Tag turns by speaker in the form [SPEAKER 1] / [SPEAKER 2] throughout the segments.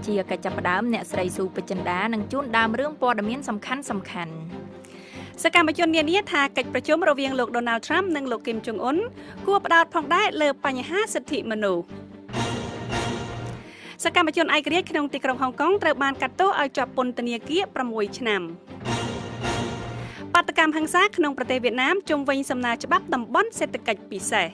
[SPEAKER 1] ជាកិច្ចចាប់ផ្ដើមអ្នកស្រីស៊ូពេជ្រចិន្តានឹងជួនដើមរឿងព័ត៌មានសំខាន់សកម្មជននានាថាកិច្ចប្រជុំរវាងលោក Donald Trump និងលោក Kim Jong Un គួរផ្ដោតផងដែរលើបញ្ហាសិទ្ធិមនុស្សសកម្មជនឯករាជ្យក្នុងទីក្រុងហុងកុងត្រូវបានកាត់ទោសឲ្យជាប់ពន្ធនាគារ6ឆ្នាំបាតុកម្មហិង្សាក្នុងប្រទេសវៀតណាមជុំវិញសំណើច្បាប់តំបន់សេដ្ឋកិច្ចពិសេស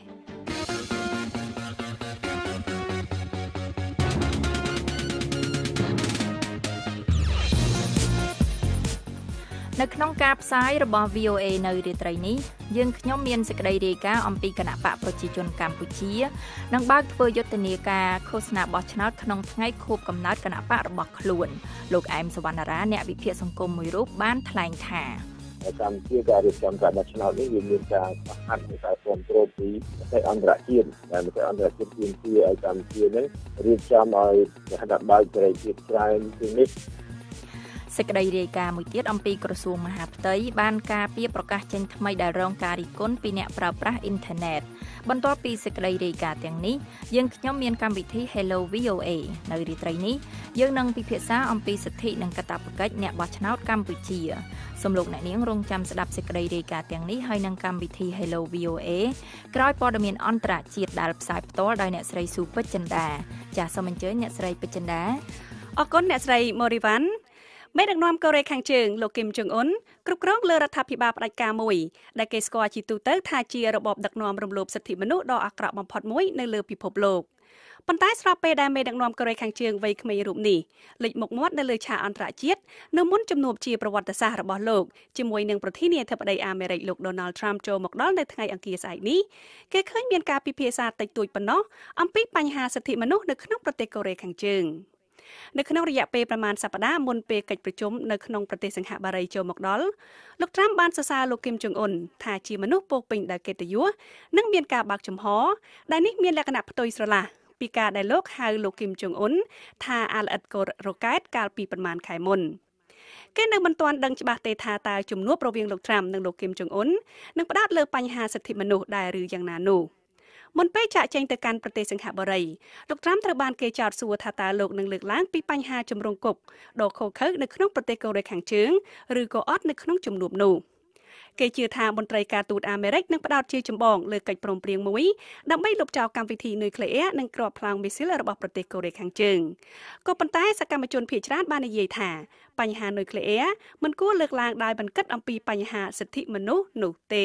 [SPEAKER 1] នៅក្នុងការផ្សាយរបស់ VOA នៅរាត្រីនេះយើងខ្ញុំមានសេចក្តីរាយការណ៍អំពីគណៈបកប្រជាជនកម្ពុជានឹងបើកធ្វើយុទ្ធនាការឃោសនាបោះឆ្នោតក្នុងថ្ងៃខួបកំណើតគណៈបករបស់ខ្លួនលោកអែមសវណ្ណារាអ្នកវិភាគសង្គមមួយរូបបានថ្លែងថា
[SPEAKER 2] កម្ពុជាការរៀបចំការបោះឆ្នោតនេះវាមានការខ្វះខាតនៃការគ្រប់គ្រងពីប្រទេសអន្តរជាតិដែលប្រទេសអន្តរជាតិទាមទារឲ្យកម្ពុជានឹងរៀបចំឲ្យសហរដ្ឋបើកសេរីភាពច្រើនជាងនេះ
[SPEAKER 1] សេចក្តីរាយការណ៍មួយទៀតអំពីក្រសួងមហាផ្ទៃបានការពារប្រកាសចេញថ្មីដែលរងការរិះគន់ពីអ្នកប្រើប្រាស់អ៊ីនធឺណិតបន្ទាប់ពីសេចក្តីរាយការណ៍ទាំងនេះយើងខ្ញុំមានកម្មវិធី Hello VOA នៅរាត្រីនេះយើងនឹងពិភាក្សាអំពីសិទ្ធិនិងកាតព្វកិច្ចអ្នកបោះឆ្នោតកម្ពុជាសូមលោកអ្នកនាងរងចាំស្ដាប់សេចក្តីរាយការណ៍ទាំងនេះហើយនឹងកម្មវិធី Hello VOA ក្រោយព័ត៌មានអន្តរជាតិដែលផ្សាយផ្ទាល់ដោយអ្នកស្រីស៊ូពេជ្រចិន្តាចាសសូមអញ្ជើញអ្នកស្រីពេជ្រចិន្តា
[SPEAKER 3] អរគុណអ្នកស្រីម៉ូរីវ៉ាន់មេដឹកនាំកូរ៉េខាងជើងលោកគឹមចុងអ៊ុនគ្រប់គ្រងលើរដ្ឋាភិបាលផ្ដាច់ការមួយដែលគេស្គាល់ជាទូទៅថាជារបបដឹកនាំរំលោភសិទ្ធិមនុស្សដ៏អាក្រក់បំផុតមួយនៅលើពិភពលោកប៉ុន្តែស្របពេលដែលមេដឹកនាំកូរ៉េខាងជើងវ័យក្មេងរូបនេះលេចមុខមាត់នៅលើឆាកអន្តរជាតិនៅមុនជំនួបជាប្រវត្តិសាស្ត្ររបស់លោកជាមួយនឹងប្រធានាធិបតីអាមេរិកលោក Donald Trump ចូលមកដល់នៅថ្ងៃអង្គារស្អែកនេះគេឃើញមានការពិភាក្សាតិចតួចប៉ុណ្ណោះអំពីបញ្ហាសិទ្ធិមនុស្សនៅក្នុងប្រទេសកូរ៉េខាងជើងនៅក្នុងរយៈពេលប្រមាណសប្តាហ៍មុនពេលកិច្ចប្រជុំនៅក្នុងប្រទេសសិង្ហបុរីចូលមកដល់លោក Trump បានសរសើរលោក Kim Jong Un ថាជាមនុស្សពោពេញដោយកិត្តិយសនិងមានការបើកចំហដែលនេះមានលក្ខណៈផ្ទុយស្រឡះពីការដែលលោកហៅលោក Kim Jong Un ថាអាល្អិតកូរ៉ូកែតកាលពីប្រមាណខែមុនគេនៅមិនទាន់ដឹងច្បាស់ទេថាតើជំនួបរវាងលោក Trump និងលោក Kim Jong Un នឹងផ្ដោតលើបញ្ហាសិទ្ធិមនុស្សដែរឬយ៉ាងណានោះមុនពេលចាក់ចេញទៅកាន់ប្រទេសសិង្ហបុរីលោក Trump ត្រូវបានគេចោទសួរថាតើលោកនឹងលើកឡើងពីបញ្ហាជំរងគុកដ៏ឃោរឃៅនៅក្នុងប្រទេសកូរ៉េខាងជើងឬក៏អត់នៅក្នុងជំនួបនោះគេជឿថាមន្ត្រីការទូតអាមេរិកនឹងផ្ដោតជាចម្បងលើកិច្ចព្រមព្រៀងមួយដើម្បីលុបចោលកម្មវិធីនុយក្លេអ៊ែរនិងគ្រាប់ផ្លាំងមីស៊ីលរបស់ប្រទេសកូរ៉េខាងជើងក៏ប៉ុន្តែសកម្មជនភាគច្រើនបាននិយាយថាបញ្ហានុយក្លេអ៊ែរមិនគួរលើកឡើងដោយមិនគិតអំពីបញ្ហាសិទ្ធិមនុស្សនោះទេ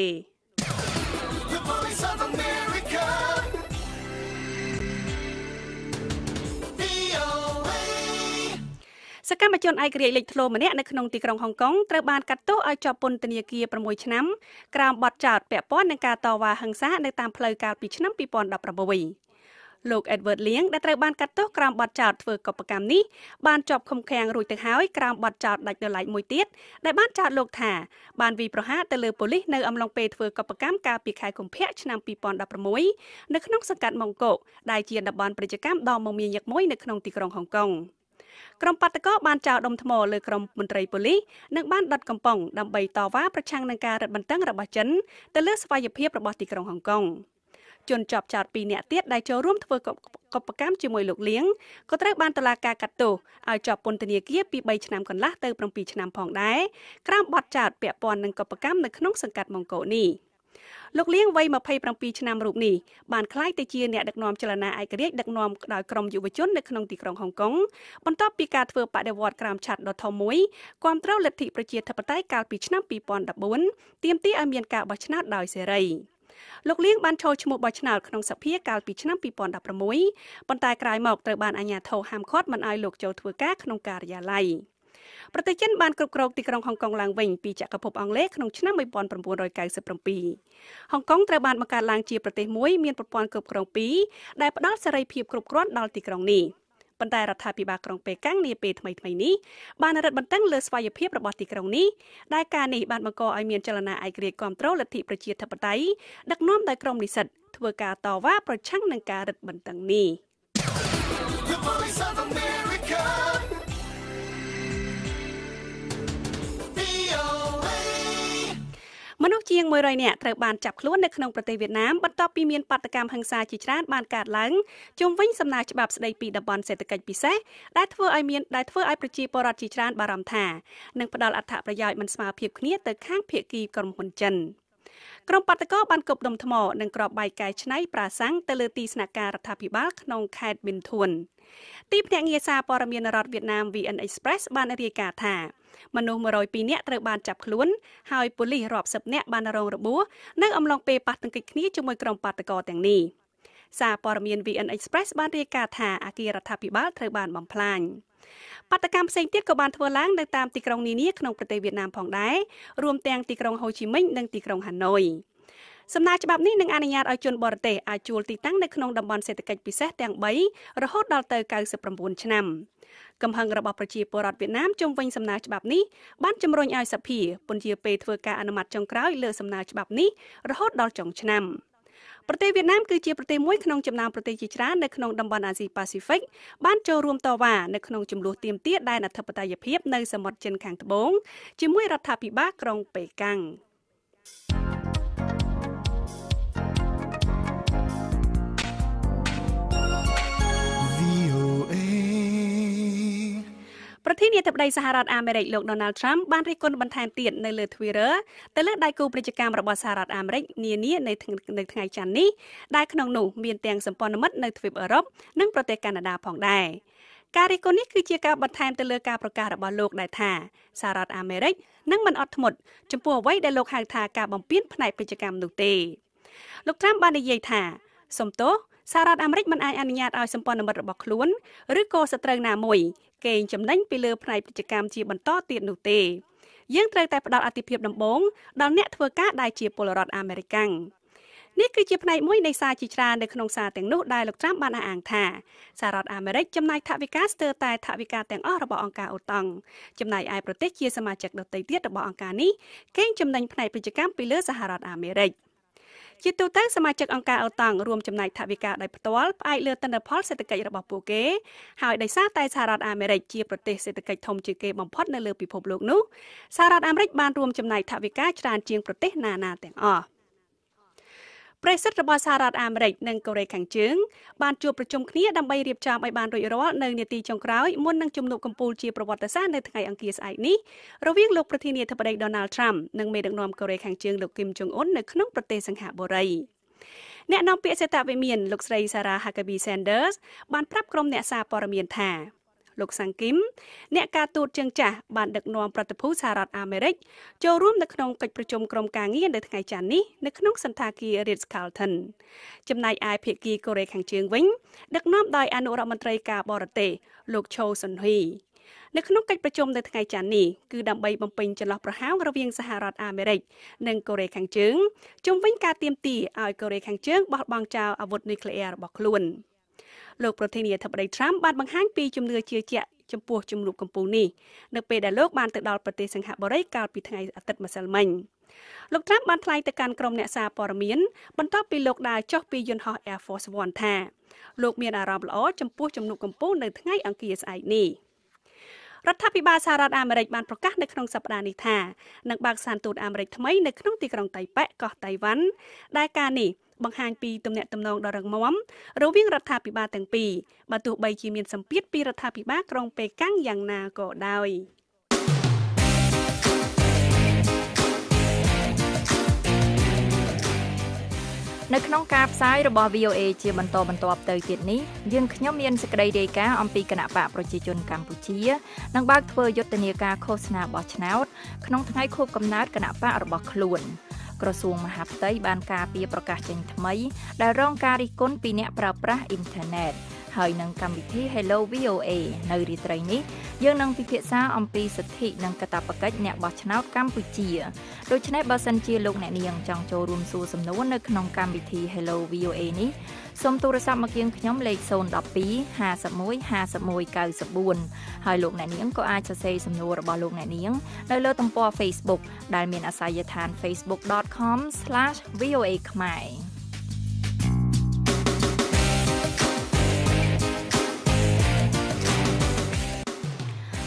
[SPEAKER 3] សកម្មជនឯករាជ្យលេចធ្លោម្នាក់នៅក្នុងទីក្រុងហុងកុងត្រូវបានកាត់ទោសឲ្យជាប់ពន្ធនាគារ6ឆ្នាំក្រោមបទចោទពាក់ព័ន្ធនឹងការតវ៉ាហិង្សានៅតាមផ្លូវកាលពីឆ្នាំ2016លោក Edward Liang ដែលត្រូវបានកាត់ទោសក្រោមបទចោទធ្វើកុប្បកម្មនេះបានជាប់ឃុំឃាំងរួចទៅហើយក្រោមបទចោទដាច់ដោយឡែកមួយទៀតដែលបានចោទលោកថាបានវាយប្រហារទៅលើប៉ូលីសនៅអំឡុងពេលធ្វើកុប្បកម្មកាលពីខែកុម្ភៈឆ្នាំ2016នៅក្នុងសង្កាត់ម៉ុងកូដែលជាតំបន់ពាណិជ្ជកម្មដ៏មមាញឹកមួយនៅក្នុងទីក្រុងហុងកុងក្រុមបាតកោបានចោលដុំថ្មលើក្រុមមន្ត្រីប៉ូលីសនិងបានដុតកំប៉ុងដើម្បីតវ៉ាប្រឆាំងនឹងការរឹតបន្តឹងរបស់ចិនទៅលើស្វ័យភាពរបស់ទីក្រុងហុងកុងជនជាប់ចោទ2នាក់ទៀតដែលចូលរួមធ្វើកុប្បកម្មជាមួយលោកលៀងក៏ត្រូវបានតុលាការកាត់ទោសឲ្យជាប់ពន្ធនាគារពី3ឆ្នាំកន្លះទៅ7ឆ្នាំផងដែរក្រោមបទចោទពាក់ព័ន្ធនឹងកុប្បកម្មនៅក្នុងសង្កាត់ម៉ុងកូនេះលោកលៀងវ័យ27ឆ្នាំរូបនេះបានក្លាយទៅជាអ្នកដឹកនាំចលនាឯករាជ្យដឹកនាំដោយក្រុមយុវជននៅក្នុងទីក្រុងហុងកុងបន្ទាប់ពីការធ្វើបដិវត្តន៍ក្រោមឆ័ត្រដ៏ធំមួយគាំទ្រលទ្ធិប្រជាធិបតេយ្យកាលពីឆ្នាំ2014ទាមទារឲ្យមានការបោះឆ្នោតដោយសេរីលោកលៀងបានចូលឈ្មោះបោះឆ្នោតក្នុងសភាកាលពីឆ្នាំ2016ប៉ុន្តែក្រោយមកត្រូវបានអាជ្ញាធរហាមឃាត់មិនឲ្យលោកចូលធ្វើការក្នុងការិយាល័យប្រទេសចិនបានគ្រប់គ្រងទីក្រុងហុងកុងឡើងវិញពីចក្រភពអង់គ្លេសក្នុងឆ្នាំ1997ហុងកុងត្រូវបានបង្កើតឡើងជាប្រទេសមួយមានប្រព័ន្ធគ្រប់គ្រងពីរដែលផ្ដល់សេរីភាពគ្រប់គ្រាន់ដល់ទីក្រុងនេះប៉ុន្តែរដ្ឋាភិបាលក្រុងប៉េកាំងនាពេលថ្មីៗនេះបានរឹតបន្តឹងលើស្វ័យភាពរបស់ទីក្រុងនេះដែលការនេះបានបង្កឲ្យមានចលនាឯករាជ្យគាំទ្រលទ្ធិប្រជាធិបតេយ្យដឹកនាំដោយក្រុមនិស្សិតធ្វើការតវ៉ាប្រឆាំងនឹងការរឹតបន្តឹងនេះមនុស្សជាជាង100នាក់ត្រូវបានចាប់ខ្លួននៅក្នុងប្រទេសវៀតណាមបន្ទាប់ពីមានបាតកម្មហិង្សាជាច្រើនបានកើតឡើងជុំវិញសំណើច្បាប់ស្តីពីតំបន់សេដ្ឋកិច្ចពិសេសដែលធ្វើឲ្យប្រជាពលរដ្ឋជាច្រើនបារម្ភថានឹងផ្ដល់អត្ថប្រយោជន៍មិនស្មើភាពគ្នាទៅខាងភាគីក្រុមហ៊ុនចិនក្រុមបាតកោបានគប់ដុំថ្មនិងគ្រាប់បែកកែច្នៃប្រាសាំងទៅលើទីស្នាក់ការរដ្ឋាភិបាលក្នុងខេត្តប៊ិនធួនទីភ្នាក់ងារសារព័ត៌មានរដ្ឋវៀតណាម VN Express បានរាយការណ៍ថាមនុស្ស102នាក់ត្រូវបានចាប់ខ្លួនហើយប៉ូលីសរាប់សិបនាក់បានរងរបួសនៅអំឡុងពេលប៉ះទង្គិចគ្នាជាមួយក្រុមបាតកោទាំងនេះសារព័ត៌មាន VN Express បានរាយការណ៍ថាអគាររដ្ឋាភិបាលត្រូវបានបំផ្លាញបាតកម្មផ្សេងទៀតក៏បានធ្វើឡើងនៅតាមទីក្រុងនានាក្នុងប្រទេសវៀតណាមផងដែររួមទាំងទីក្រុងហូជីមិញនិងទីក្រុងហាណូយសំណើច្បាប់នេះនឹងអនុញ្ញាតឲ្យជនបរទេសអាចជួលទីតាំងនៅក្នុងតំបន់សេដ្ឋកិច្ចពិសេសទាំង3រហូតដល់ទៅ99ឆ្នាំកំហឹងរបស់ប្រជាពលរដ្ឋវៀតណាមជុំវិញសំណើច្បាប់នេះបានជំរុញឲ្យសភាពន្យាពេលធ្វើការអនុម័តចុងក្រោយលើសំណើច្បាប់នេះរហូតដល់ចុងឆ្នាំប្រទេសវៀតណាមគឺជាប្រទេសមួយក្នុងចំណោមប្រទេសជាច្រើននៅក្នុងតំបន់អាស៊ីប៉ាស៊ីហ្វិកបានចូលរួមតវ៉ានៅក្នុងចំនួនទាមទារដែនអធិបតេយ្យភាពនៅសមុទ្រចិនខាងត្បូងជាមួយរដ្ឋាភិបាលក្រុងប៉េកាំងប្រធានាធិបតីសហរដ្ឋអាមេរិកលោក Donald Trump បានរិះគន់បន្ថែមទៀតនៅលើ Twitter ទៅលើដៃគូពាណិជ្ជកម្មរបស់សហរដ្ឋអាមេរិកនានានៅថ្ងៃច័ន្ទនេះដែលក្នុងនោះមានទាំងសម្ព័ន្ធមិត្តនៅទ្វីបអឺរ៉ុបនិងប្រទេសកាណាដាផងដែរការរិះគន់នេះគឺជាការបន្ថែមទៅលើការប្រកាសរបស់លោកដែលថាសហរដ្ឋអាមេរិកនឹងមិនអត់ធ្មត់ចំពោះអ្វីដែលលោកហៅថាការបំពានផ្នែកពាណិជ្ជកម្មនោះទេលោក Trump បាននិយាយថាសូមទោសសហរដ្ឋអាមេរិកមិនអាចអនុញ្ញាតឲ្យសម្ព័ន្ធមិត្តរបស់ខ្លួនឬក៏សត្រូវណាមួយកេងចំណេញពីលើផ្នែកពាណិជ្ជកម្មជាបន្តទៀតនោះទេយើងត្រូវតែផ្ដល់អាទិភាពដំបូងដល់អ្នកធ្វើការដែលជាពលរដ្ឋអាមេរិកាំងនេះគឺជាផ្នែកមួយនៃសារជាច្រើននៅក្នុងសារទាំងនោះដែលលោកត្រាំបានអះអាងថាសហរដ្ឋអាមេរិកចំណាយថវិកាស្ទើរតែថវិកាទាំងអស់របស់អង្គការអូតាំងចំណែកឯប្រទេសជាសមាជិកដទៃទៀតរបស់អង្គការនេះកេងចំណេញផ្នែកពាណិជ្ជកម្មពីលើសហរដ្ឋអាមេរិកជាទូទៅសមាជិកអង្គការអូតាំងរួមចំណែកថវិកាដោយផ្ទាល់ផ្អែកលើទិន្នផលសេដ្ឋកិច្ចរបស់ពួកគេហើយដោយសារតែសហរដ្ឋអាមេរិកជាប្រទេសសេដ្ឋកិច្ចធំជាងគេបំផុតនៅលើពិភពលោកនោះសហរដ្ឋអាមេរិកបានរួមចំណែកថវិកាច្រើនជាងប្រទេសណាៗទាំងអស់ប្រទេសរបស់សហរដ្ឋអាមេរិកនិងកូរ៉េខាងជើងបានជួបប្រជុំគ្នាដើម្បីរៀបចំឲ្យបានរួចរាល់នៅនាទីចុងក្រោយមុននឹងជំនួបកំពូលជាប្រវត្តិសាស្ត្រនៅថ្ងៃអង្គារស្អែកនេះរវាងលោកប្រធានាធិបតី Donald Trump និងមេដឹកនាំកូរ៉េខាងជើងលោក Kim Jong Un នៅក្នុងប្រទេសសិង្ហបុរីអ្នកនាំពាក្យសេតវិមានលោកស្រី Sarah Huckabee Sanders បានប្រាប់ក្រុមអ្នកសារព័ត៌មានថាលោកសាំងគីមអ្នកការទូតជើងចាស់បានដឹកនាំប្រតិភូសហរដ្ឋអាមេរិកចូលរួមនៅក្នុងកិច្ចប្រជុំក្រុមការងារនៅថ្ងៃច័ន្ទនេះនៅក្នុងសន្តាគារ Ritz-Carlton ចំណែកឯភាគីកូរ៉េខាងជើងវិញដឹកនាំដោយអនុរដ្ឋមន្ត្រីការបរទេសលោក Cho Sun-hui នៅក្នុងកិច្ចប្រជុំនៅថ្ងៃច័ន្ទនេះគឺដើម្បីបំពេញចន្លោះប្រហោងរវាងសហរដ្ឋអាមេរិកនិងកូរ៉េខាងជើងជុំវិញការទាមទារឲ្យកូរ៉េខាងជើងបោះបង់ចោលអាវុធនុយក្លេអ៊ែររបស់ខ្លួនលោកប្រធានាធិបតី Trump បានបង្ហាញពីជំនឿជឿជាក់ចំពោះជំនួបកំពូលនេះនៅពេលដែលលោកបានទៅដល់ប្រទេសសិង្ហបុរីកាលពីថ្ងៃអាទិត្យម្សិលមិញលោក Trump បានថ្លែងទៅកាន់ក្រុមអ្នកសារព័ត៌មានបន្ទាប់ពីលោកដើរចុះពីយន្តហោះ Air Force One ថាលោកមានអារម្មណ៍ល្អចំពោះជំនួបកំពូលនៅថ្ងៃអង្គារស្អែកនេះរដ្ឋាភិបាលសហរដ្ឋអាមេរិកបានប្រកាសនៅក្នុងសប្តាហ៍នេះថានឹងបើកស្ថានទូតអាមេរិកថ្មីនៅក្នុងទីក្រុងតៃប៉េកោះតៃវ៉ាន់ដែលការនេះបង្ហាញពីទំនាក់ទំនងដ៏រឹងមាំរវាងរដ្ឋាភិបាលទាំងពីរបើទោះបីជាមានសម្ពាធពីរដ្ឋាភិបាលក្រុងប៉េកាំងយ៉ាងណាក៏ដោយ
[SPEAKER 1] នៅក្នុងការផ្សាយរបស់ VOA ជាបន្តបន្ទាប់ទៅទៀតនេះយើងខ្ញុំមានសេចក្តីរាយការណ៍អំពីគណៈបកប្រជាជនកម្ពុជានឹងបើកធ្វើយុទ្ធនាការឃោសនាបោះឆ្នោតក្នុងថ្ងៃខួបកំណើតគណៈបករបស់ខ្លួនក្រសួងមហាផ្ទៃបានការពារប្រកាសចេញថ្មីដែលរងការរិះគន់ពីអ្នកប្រើប្រាស់អ៊ីនធឺណិតហើយនឹងកម្មវិធី Hello VOA នៅរាត្រីនេះយើងនឹងពិភាក្សាអំពីសិទ្ធិនិងកាតព្វកិច្ចអ្នកបោះឆ្នោតកម្ពុជាដូច្នេះបើសិនជាលោកអ្នកនាងចង់ចូលរួមសួរសំណួរនៅក្នុងកម្មវិធី Hello VOA នេះសូមទូរស័ព្ទមកយើងខ្ញុំលេខ012 51 51 94ហើយលោកអ្នកនាងក៏អាចសរសេរសំណួររបស់លោកអ្នកនាងនៅលើទំព័រ Facebook ដែលមានអាសយដ្ឋាន facebook.com/voa ខ្មែរ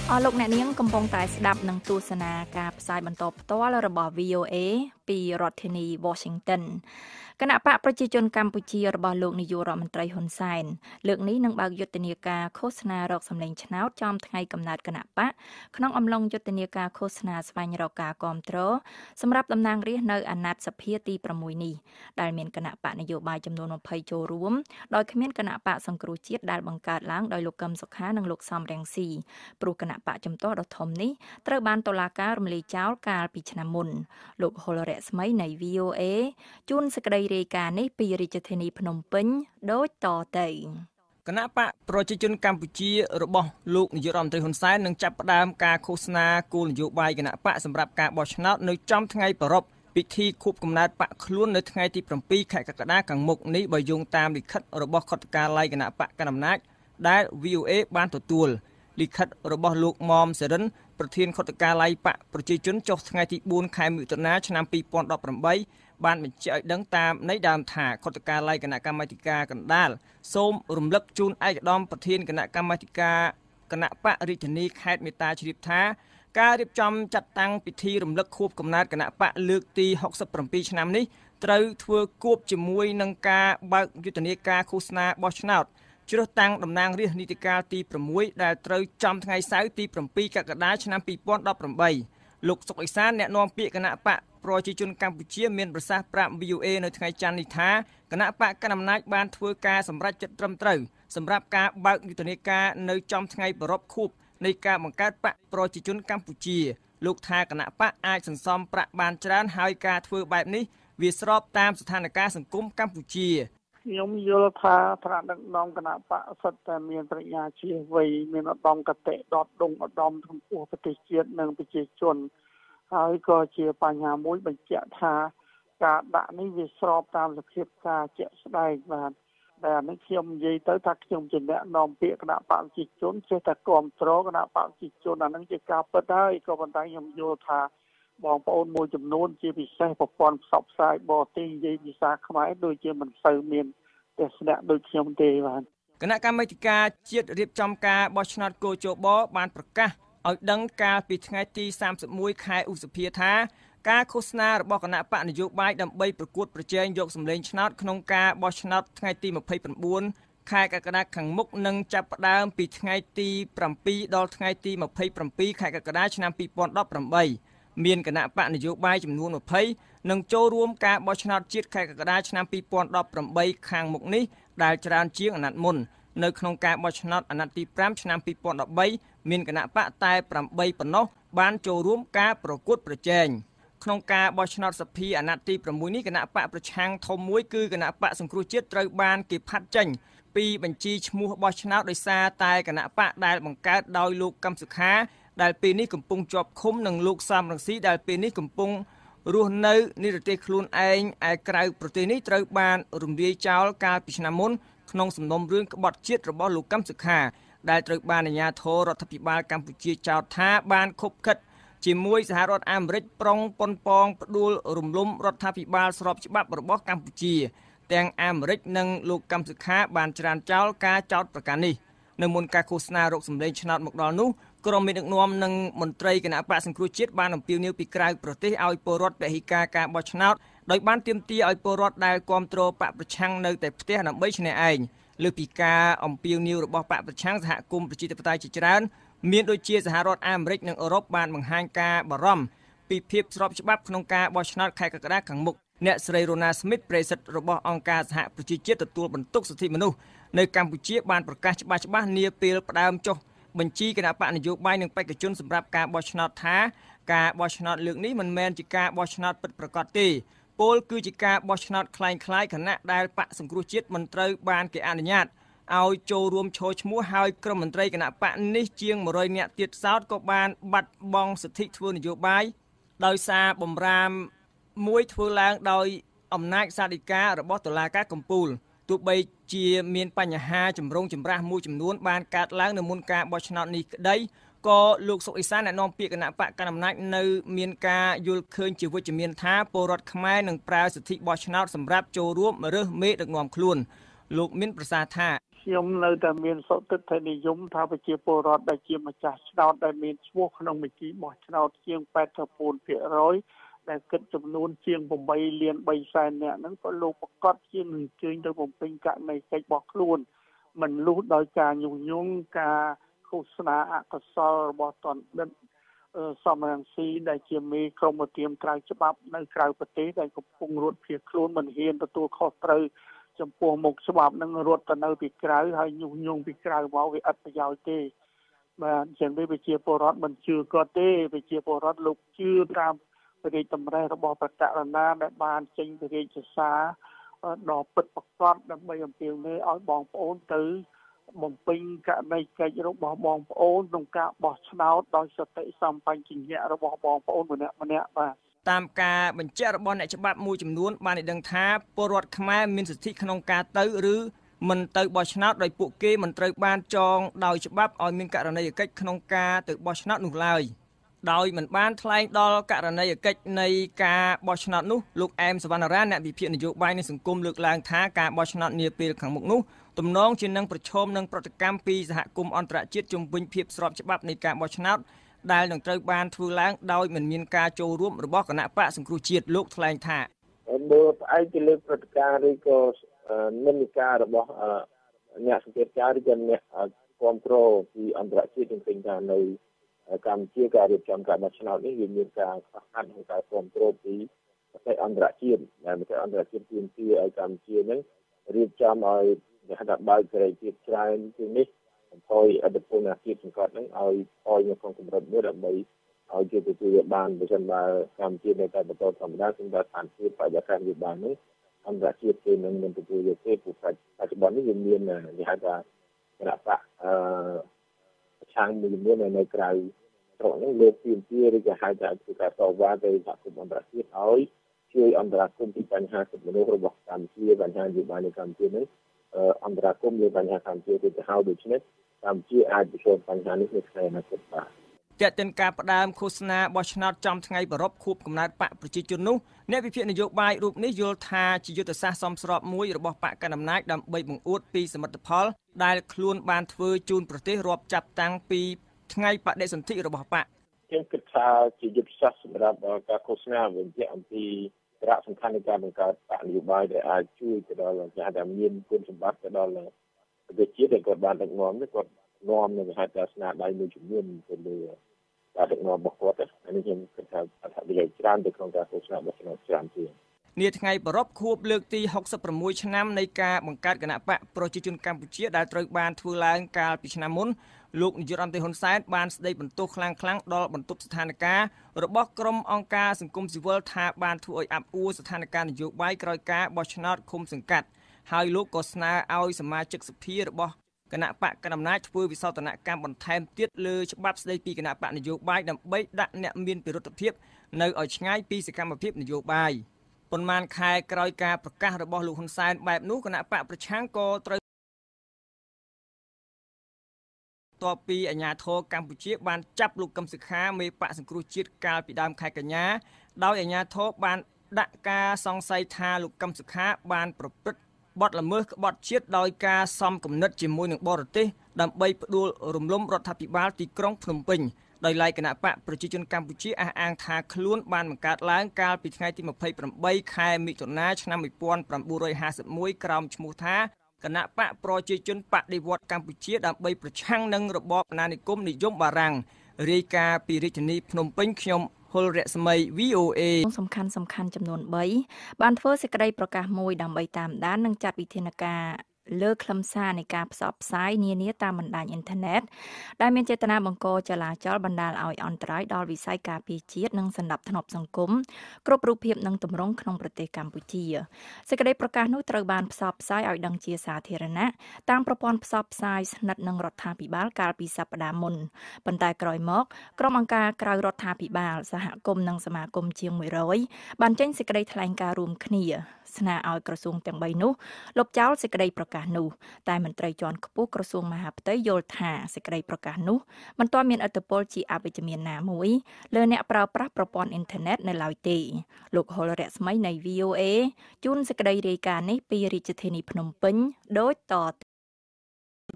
[SPEAKER 1] អស់លោកអ្នកនាងកំពុងតែស្ដាប់និងទស្សនាការផ្សាយបន្តផ្ទាល់របស់ VOA ពីរដ្ឋធានី Washington គណៈបកប្រជាជនកម្ពុជារបស់លោកនាយករដ្ឋមន្ត្រីហ៊ុនសែនលើកនេះនឹងបើកយុទ្ធនាការឃោសនារកសម្លេងឆ្នោតចំថ្ងៃកំណើតគណៈបកក្នុងអំឡុងយុទ្ធនាការឃោសនាស្វែងរកការគាំទ្រសម្រាប់តំណាងរាស្ត្រនៅអាណត្តិសភាទី6នេះដែលមានគណៈបកនយោបាយចំនួន20ចូលរួមដោយគ្មានគណៈបកសង្គ្រោះជាតិដែលបង្កើតឡើងដោយលោកកឹមសុខានិងលោកសំរងស៊ីព្រោះគណៈបកជំទាស់ដ៏ធំនេះត្រូវបានតុលាការរំលាយចោលកាលពីឆ្នាំមុនលោកហុលរស្មីនៃ VOA ជួនសេចក្តីរាយការណ៍នេះពីរាជធានីភ្នំពេញដូចតទៅ
[SPEAKER 4] គណៈបកប្រជាជនកម្ពុជារបស់លោកនាយករដ្ឋមន្ត្រីហ៊ុនសែននឹងចាប់ផ្ដើមការឃោសនាគោលនយោបាយគណៈបកសម្រាប់ការបោះឆ្នោតនៅចំថ្ងៃប្រារព្ធពិធីខួបកំណើតបកខ្លួននៅថ្ងៃទី7ខែកក្កដាខាងមុខនេះបើយោងតាមលិខិតរបស់ខុទ្ទកាល័យគណៈបកកណ្ដាលអំណាចដែល VOA បានទទួលលិខិតរបស់លោកមុំសេរិនប្រធានខុទ្ទកាល័យបកប្រជាជនចុះថ្ងៃទី4ខែមិថុនាឆ្នាំ2018បានបញ្ជាក់ឲ្យដឹងតាមន័យដើមថាខុទ្ទកាល័យគណៈកម្មាធិការកណ្ដាលសូមរំលឹកជូនឯកឧត្តមប្រធានគណៈកម្មាធិការគណៈបករាជធានីខេត្តមេត្តាជ្រាបថាការរៀបចំចាត់តាំងពិធីរំលឹកខួបកំណើតគណៈបកលើកទី67ឆ្នាំនេះត្រូវធ្វើគួបជាមួយនឹងការបើកយុទ្ធនាការឃោសនាបោះឆ្នោតជ្រើសតាំងតំណាងរាស្ត្រនីតិកាលទី6ដែលត្រូវចំថ្ងៃសៅរ៍ទី7កក្កដាឆ្នាំ2018លោកសុកអេសានអ្នកនាំពាក្យគណៈបកប្រជាជនកម្ពុជាមានប្រសាសន៍ប្រាប់ VOA នៅថ្ងៃច័ន្ទនេះថាគណៈបកកណ្ដាលអំណាចបានធ្វើការសម្រេចចិត្តត្រឹមត្រូវសម្រាប់ការបើកយុទ្ធនាការនៅចំថ្ងៃប្រារព្ធខួបនៃការបង្កើតបកប្រជាជនកម្ពុជាលោកថាគណៈបកអាចសន្សំប្រាក់បានច្រើនហើយការធ្វើបែបនេះវាស្របតាមស្ថានភាពសង្គមកម្ពុជា
[SPEAKER 5] ខ្ញុំយល់ថាថ្នាក់ដឹកនាំគណៈបកសុទ្ធតែមានប្រាជ្ញាជ្រាបវៃមានឧត្តមគតិដតដងឧត្តមចំពោះប្រទេសជាតិនិងប្រជាជនហើយក៏ជាបញ្ហាមួយបញ្ជាក់ថាការដាក់នេះវាស្របតាមសភាពការជាក់ស្ដែងបាទដែលអានេះខ្ញុំនិយាយទៅថាខ្ញុំជាអ្នកនាំពាក្យគណៈបកប្រជាជនចេះតែគ្រប់គ្រងគណៈបកប្រជាជនអានឹងជាការពិតហើយក៏ប៉ុន្តែខ្ញុំយល់ថាបងប្អូនមួយចំនួនជាពិសេសប្រព័ន្ធផ្សព្វផ្សាយបរទេសនិយាយភាសាខ្មែរដូចជាមិនសូវមានទស្សនៈដូចខ្ញុំទេបាទ
[SPEAKER 4] គណៈកម្មាធិការជាតិរៀបចំការបោះឆ្នោតកោជបបានប្រកាសឲ្យដឹងកាលពីថ្ងៃទី31ខែឧសភាថាការឃោសនារបស់គណៈបកនយោបាយដើម្បីប្រកួតប្រជែងយកសម្លេងឆ្នោតក្នុងការបោះឆ្នោតថ្ងៃទី29ខែកក្កដាខាងមុខនឹងចាប់ផ្ដើមពីថ្ងៃទី7ដល់ថ្ងៃទី27ខែកក្កដាឆ្នាំ2018មានគណៈបកនយោបាយចំនួន20នឹងចូលរួមការបោះឆ្នោតជាតិខែកក្កដាឆ្នាំ2018ខាងមុខនេះដែលច្រើនជាងអាណត្តិមុននៅក្នុងការបោះឆ្នោតអាណត្តិទី5ឆ្នាំ2013មានគណៈបកតែ8ប៉ុណ្ណោះបានចូលរួមការប្រកួតប្រជែងក្នុងការបោះឆ្នោតសភាអាណត្តិទី6នេះគណៈបកប្រឆាំងធំមួយគឺគណៈបកសង្គ្រោះជាតិត្រូវបានគេផាត់ចេញពីបញ្ជីឈ្មោះបោះឆ្នោតដោយសារតែគណៈបកដែលបង្កើតដោយលោកកឹមសុខាដែលពេលនេះកំពុងជាប់ឃុំនិងលោកសំរងស៊ីដែលពេលនេះកំពុងរស់នៅនិរទេសខ្លួនឯងឯក្រៅប្រទេសនេះត្រូវបានរំលាយចោលកាលពីឆ្នាំមុនក្នុងសំណុំរឿងក្បត់ជាតិរបស់លោកកឹមសុខាដែលត្រូវបានអាជ្ញាធររដ្ឋាភិបាលកម្ពុជាចោទថាបានខុបខិតជាមួយសហរដ្ឋអាមេរិកប្រុងប៉ុនប៉ងផ្ដួលរំលំរដ្ឋាភិបាលស្របច្បាប់របស់កម្ពុជាទាំងអាមេរិកនិងលោកកឹមសុខាបានច្រានចោលការចោទប្រកាន់នេះនៅមុនការឃោសនារកសម្លេងឆ្នោតមកដល់នោះក្រុមមេដឹកនាំនិងមន្ត្រីគណៈបកសង្គ្រោះជាតិបានអំពាវនាវពីក្រៅប្រទេសឲ្យពលរដ្ឋពហិការការបោះឆ្នោតដោយបានទាមទារឲ្យពលរដ្ឋដែលគាំទ្របកប្រឆាំងនៅតែផ្ទះដើម្បីឈ្នះឯងលើពីការអំពាវនាវរបស់បកប្រឆាំងសហគមន៍ប្រជាធិបតេយ្យជាច្រើនមានដូចជាសហរដ្ឋអាមេរិកនិងអឺរ៉ុបបានបង្ហាញការបារម្ភពីភាពស្របច្បាប់ក្នុងការបោះឆ្នោតខែកក្កដាខាងមុខអ្នកស្រីរ៉ូណាស្មីតប្រេសិតរបស់អង្គការសហប្រជាជាតិទទួលបន្ទុកសិទ្ធិមនុស្សនៅកម្ពុជាបានប្រកាសច្បាស់នាពេលផ្ដើមចុះបញ្ជីគណៈបកនយោបាយនិងបេក្ខជនសម្រាប់ការបោះឆ្នោតថាការបោះឆ្នោតលើកនេះមិនមែនជាការបោះឆ្នោតពិតប្រាកដទេពលគឺជាការបោះឆ្នោតคล้ายៗគណៈដែលបកសង្គ្រោះជាតិមិនត្រូវបានគេអនុញ្ញាតឲ្យចូលរួមឈរឈ្មោះហើយក្រុមមន្ត្រីគណៈបកនេះជាង100នាក់ទៀតសោតក៏បានបាត់បង់សិទ្ធិធ្វើនយោបាយដោយសារបំរាមមួយធ្វើឡើងដោយអំណាចសាធិការរបស់តុលាការកំពូលទោះបីជាមានបញ្ហាចម្រូងចម្រាសមួយចំនួនបានកើតឡើងនៅមុនការបោះឆ្នោតនេះក្តីក៏លោកសុកអេសានអ្នកនាំពាក្យគណៈបកកណ្ដាលអំណាចនៅមានការយល់ឃើញជាវិជ្ជមានថាពលរដ្ឋខ្មែរនឹងប្រើសិទ្ធិបោះឆ្នោតសម្រាប់ចូលរួមរើសមេដឹកនាំខ្លួនលោកមានប្រសាសន៍ថា
[SPEAKER 5] ខ្ញុំនៅតែមានសុទ្ធិដ្ឋិនិយមថាប្រជាពលរដ្ឋដែលជាម្ចាស់ឆ្នោតដែលមានឈ្មោះក្នុងបញ្ជីបោះឆ្នោតជាង 89% ដែលគិតចំនួនជាង 8 លាន 3 សែននាក់ហ្នឹងក៏លោកប្រកាសជានឹងអញ្ជើញទៅបំពេញករណីកិច្ចរបស់ខ្លួនមិនលុះដោយការញុះញង់ការឃោសនាអកុសលរបស់តនដិតសមរង្ស៊ីដែលជាមេក្រុមឧទាមក្រៅច្បាប់នៅក្រៅប្រទេសដែលកំពុងរត់ភៀសខ្លួនមិនហ៊ានទទួលខុសត្រូវចំពោះមុខច្បាប់នឹងរត់ទៅនៅពីក្រៅហើយញុះញង់ពីក្រៅមកវាអត់ប្រយោជន៍ទេបាទអញ្ចឹងប្រជាពលរដ្ឋមិនជឿគាត់ទេប្រជាពលរដ្ឋលោកជឿតាមព្រះរាជតម្រិះរបស់ព្រះករុណាដែលបានចេញព្រះរាជសារដ៏ពិតប្រាកដដើម្បីអំពាវនាវឲ្យបងប្អូនទៅបំពេញករណីកិច្ចរបស់បងប្អូនក្នុងការបោះឆ្នោតដោយសតិសម្បញ្ញៈរបស់បងប្អូនម្នាក់បាទ
[SPEAKER 4] តាមការបញ្ជាក់របស់អ្នកច្បាប់មួយចំនួនបានឲ្យដឹងថាពលរដ្ឋខ្មែរមានសិទ្ធិក្នុងការទៅឬមិនទៅបោះឆ្នោតដោយពួកគេមិនត្រូវបានចងដោយច្បាប់ឲ្យមានករណីកិច្ចក្នុងការទៅបោះឆ្នោតនោះឡើយដោយមិនបានថ្លែងដល់ករណីកិច្ចនៃការបោះឆ្នោតនោះលោកអែមសវណ្ណារាអ្នកវិភាគនយោបាយនៃសង្គមលើកឡើងថាការបោះឆ្នោតនាពេលខាងមុខនោះទំនងជានឹងប្រឈមនឹងប្រតិកម្មពីសហគមន៍អន្តរជាតិជំវិញភាពស្របច្បាប់នៃការបោះឆ្នោតដែលនឹងត្រូវបានធ្វើឡើងដោយមិនមានការចូលរួមរបស់គណៈបកសង្គ្រោះជាតិលោកថ្លែងថា
[SPEAKER 2] មើលផ្អែកទៅលើព្រឹត្តិការណ៍ឬក៏និន្នាការរបស់អ្នកសង្កេតការណ៍ឬក៏អ្នកគ្រប់គ្រងពីអន្តរជាតិទាំងពេញថានៅកម្ពុជាការរៀបចំការបោះឆ្នោតនេះវាមានការខ្វះខាតក្នុងការគ្រប់គ្រងពីប្រទេសអន្តរជាតិដែលប្រទេសអន្តរជាតិទាមទារឲ្យកម្ពុជានឹងរៀបចំឲ្យហៅថាបើកសេរីភាពច្រើនជាងនេះបំផុយអធិបុលអាជីពសង្កត់នឹងឲ្យឲ្យនៅក្នុងកម្រិតមួយដើម្បីឲ្យជាទទួលបានបើមិនបើកម្ពុជានៅតែបន្តធម្មតាសម្រាប់ស្ថានភាពបរិយាកាសវិបាលនេះអន្តរជាតិគេនឹងមិនទទួលយកទេព្រោះបច្ចុប្បន្ននេះវាមានគេហៅថាគណៈបកប្រឆាំងមួយចំនួននៅក្រៅស្រុកនេះលោកទាមទារឬក៏ហៅថាធ្វើការតវ៉ាទៅសហគមន៍អន្តរជាតិឲ្យជួយអន្តរាគមន៍ពីបញ្ហាសិទ្ធិមនុស្សរបស់កម្ពុជាបញ្ហានយោបាយនៅកម្ពុជានេះអន្តរាគមន៍លើបញ្ហាកម្ពុជាទៅទៅហើយដូច្នេះកម្ពុជាអាចប្រឈមបញ្ហានេះនៅថ្ងៃអនាគតបាទ
[SPEAKER 4] តែទិនការផ្ដើមឃោសនាបោះឆ្នោតចំថ្ងៃប្រពខួបកំណើតបកប្រជាជននោះអ្នកវិភាគនយោបាយរូបនេះយល់ថាជាយុទ្ធសាស្ត្រសមស្របមួយរបស់បកកណ្ដាលអំណាចដើម្បីបង្អួតពីសមិទ្ធផលដែលខ្លួនបានធ្វើជូនប្រទេសរាប់ចាប់តាំងពីថ្ងៃបដិសន្ធិរបស់បក
[SPEAKER 2] ខ្ញុំគិតថាជាយុទ្ធសាស្ត្រសម្រាប់ការឃោសនាបញ្ជាក់អំពីសារៈសំខាន់នៃការបង្កើតបកនយោបាយដែលអាចជួយទៅដល់ការដែលមានគុណសម្បត្តិទៅដល់ប្រទេសជាតិដែលគាត់បានដឹកនាំនេះគាត់នាំនៅហេតុការស្នាដៃមួយចំនួនទៅលើការដឹកនាំរបស់គាត់ហើយនេះខ្ញុំគិតថាអត្ថប្រយោជន៍ច្រើនទៅក្នុងការឃោសនារបស់ឆ្នាំច្រើនជាង
[SPEAKER 4] នាថ្ងៃប្រពខួបលើកទី66ឆ្នាំនៃការបង្កើតគណៈបកប្រជាជនកម្ពុជាដែលត្រូវបានធ្វើឡើងកាលពីឆ្នាំមុនលោកនាយករដ្ឋមន្ត្រីហ៊ុនសែនបានស្ដីបន្ទោសខ្លាំងៗដល់បន្ទប់ស្ថានភាពរបស់ក្រុមអង្គការសង្គមស៊ីវិលថាបានធ្វើឲ្យអាប់អួរស្ថានភាពនយោបាយក្រោយការបោះឆ្នោតឃុំសង្កាត់ហើយលោកក៏ស្នើឲ្យសមាជិកសភារបស់គណៈបកកណ្ដាលអំណាចធ្វើវិសោធនកម្មបន្ថែមទៀតលើច្បាប់ស្ដីពីគណៈបកនយោបាយដើម្បីដាក់អ្នកមានពិរុទ្ធភាពនៅឲ្យឆ្ងាយពីសកម្មភាពនយោបាយប៉ុន្មានខែក្រោយការប្រកាសរបស់លោកហ៊ុនសែនបែបនោះគណៈបកប្រឆាំងក៏ត្រូវតបពីអាជ្ញាធរកម្ពុជាបានចាប់លោកកឹមសុខាមេបកសង្គ្រោះជាតិកាលពីដើមខែកញ្ញាដោយអាជ្ញាធរបានដាក់ការសង្ស័យថាលោកកឹមសុខាបានប្រព្រឹត្តបទល្មើសក្បត់ជាតិដោយការសំគំនិតជាមួយនឹងបរទេសដើម្បីផ្ដួលរំលំរដ្ឋាភិបាលទីក្រុងភ្នំពេញដោយឡែកគណៈបកប្រជាជនកម្ពុជាអះអាងថាខ្លួនបានបង្កើតឡើងកាលពីថ្ងៃទី28ខែមិថុនាឆ្នាំ1951ក្រោមឈ្មោះថាគណៈបកប្រជាជនបដិវត្តកម្ពុជាដើម្បីប្រឆាំងនឹងរបបអាណានិគមនិយមបារាំងរាយការណ៍ពីរាជធានីភ្នំពេញខ្ញុំហុលរស្មី VOA
[SPEAKER 1] សំខាន់ចំនួន3បានធ្វើសេចក្តីប្រកាសមួយដើម្បីតាមដាននិងចាត់វិធានការលើខ្លឹមសារនៃការផ្សព្វផ្សាយនានាតាមបណ្ដាញអ៊ីនធឺណិតដែលមានចេតនាបង្កចលាចលបណ្ដាលឲ្យអន្តរាយដល់វិស័យការពារជាតិនិងសណ្ដាប់ធ្នាប់សង្គមគ្រប់រូបភាពនិងទម្រង់ក្នុងប្រទេសកម្ពុជាសេចក្តីប្រកាសនោះត្រូវបានផ្សព្វផ្សាយឲ្យដឹងជាសាធារណៈតាមប្រព័ន្ធផ្សព្វផ្សាយស្និទ្ធនឹងរដ្ឋាភិបាលកាលពីសប្តាហ៍មុនប៉ុន្តែក្រោយមកក្រុមអង្គការក្រៅរដ្ឋាភិបាលសហគមន៍និងសមាគមជាង100បានចេញសេចក្តីថ្លែងការណ៍រួមគ្នាស្នើឲ្យក្រសួងទាំង3នោះលុបចោលសេចក្តីប្រកាសនោះតែមន្ត្រីជាន់ខ្ពស់ក្រសួងមហាផ្ទៃយល់ថាសេចក្តីប្រកាសនោះមិនទាន់មានឥទ្ធិពលជាអវិជ្ជមានណាមួយលើអ្នកប្រើប្រាស់ប្រព័ន្ធអ៊ីនធឺណិតនៅឡើយទេលោកហុលរស្មីនៃ VOA ជូនសេចក្តីរាយការណ៍នេះពីរាជធានីភ្នំពេញដូចត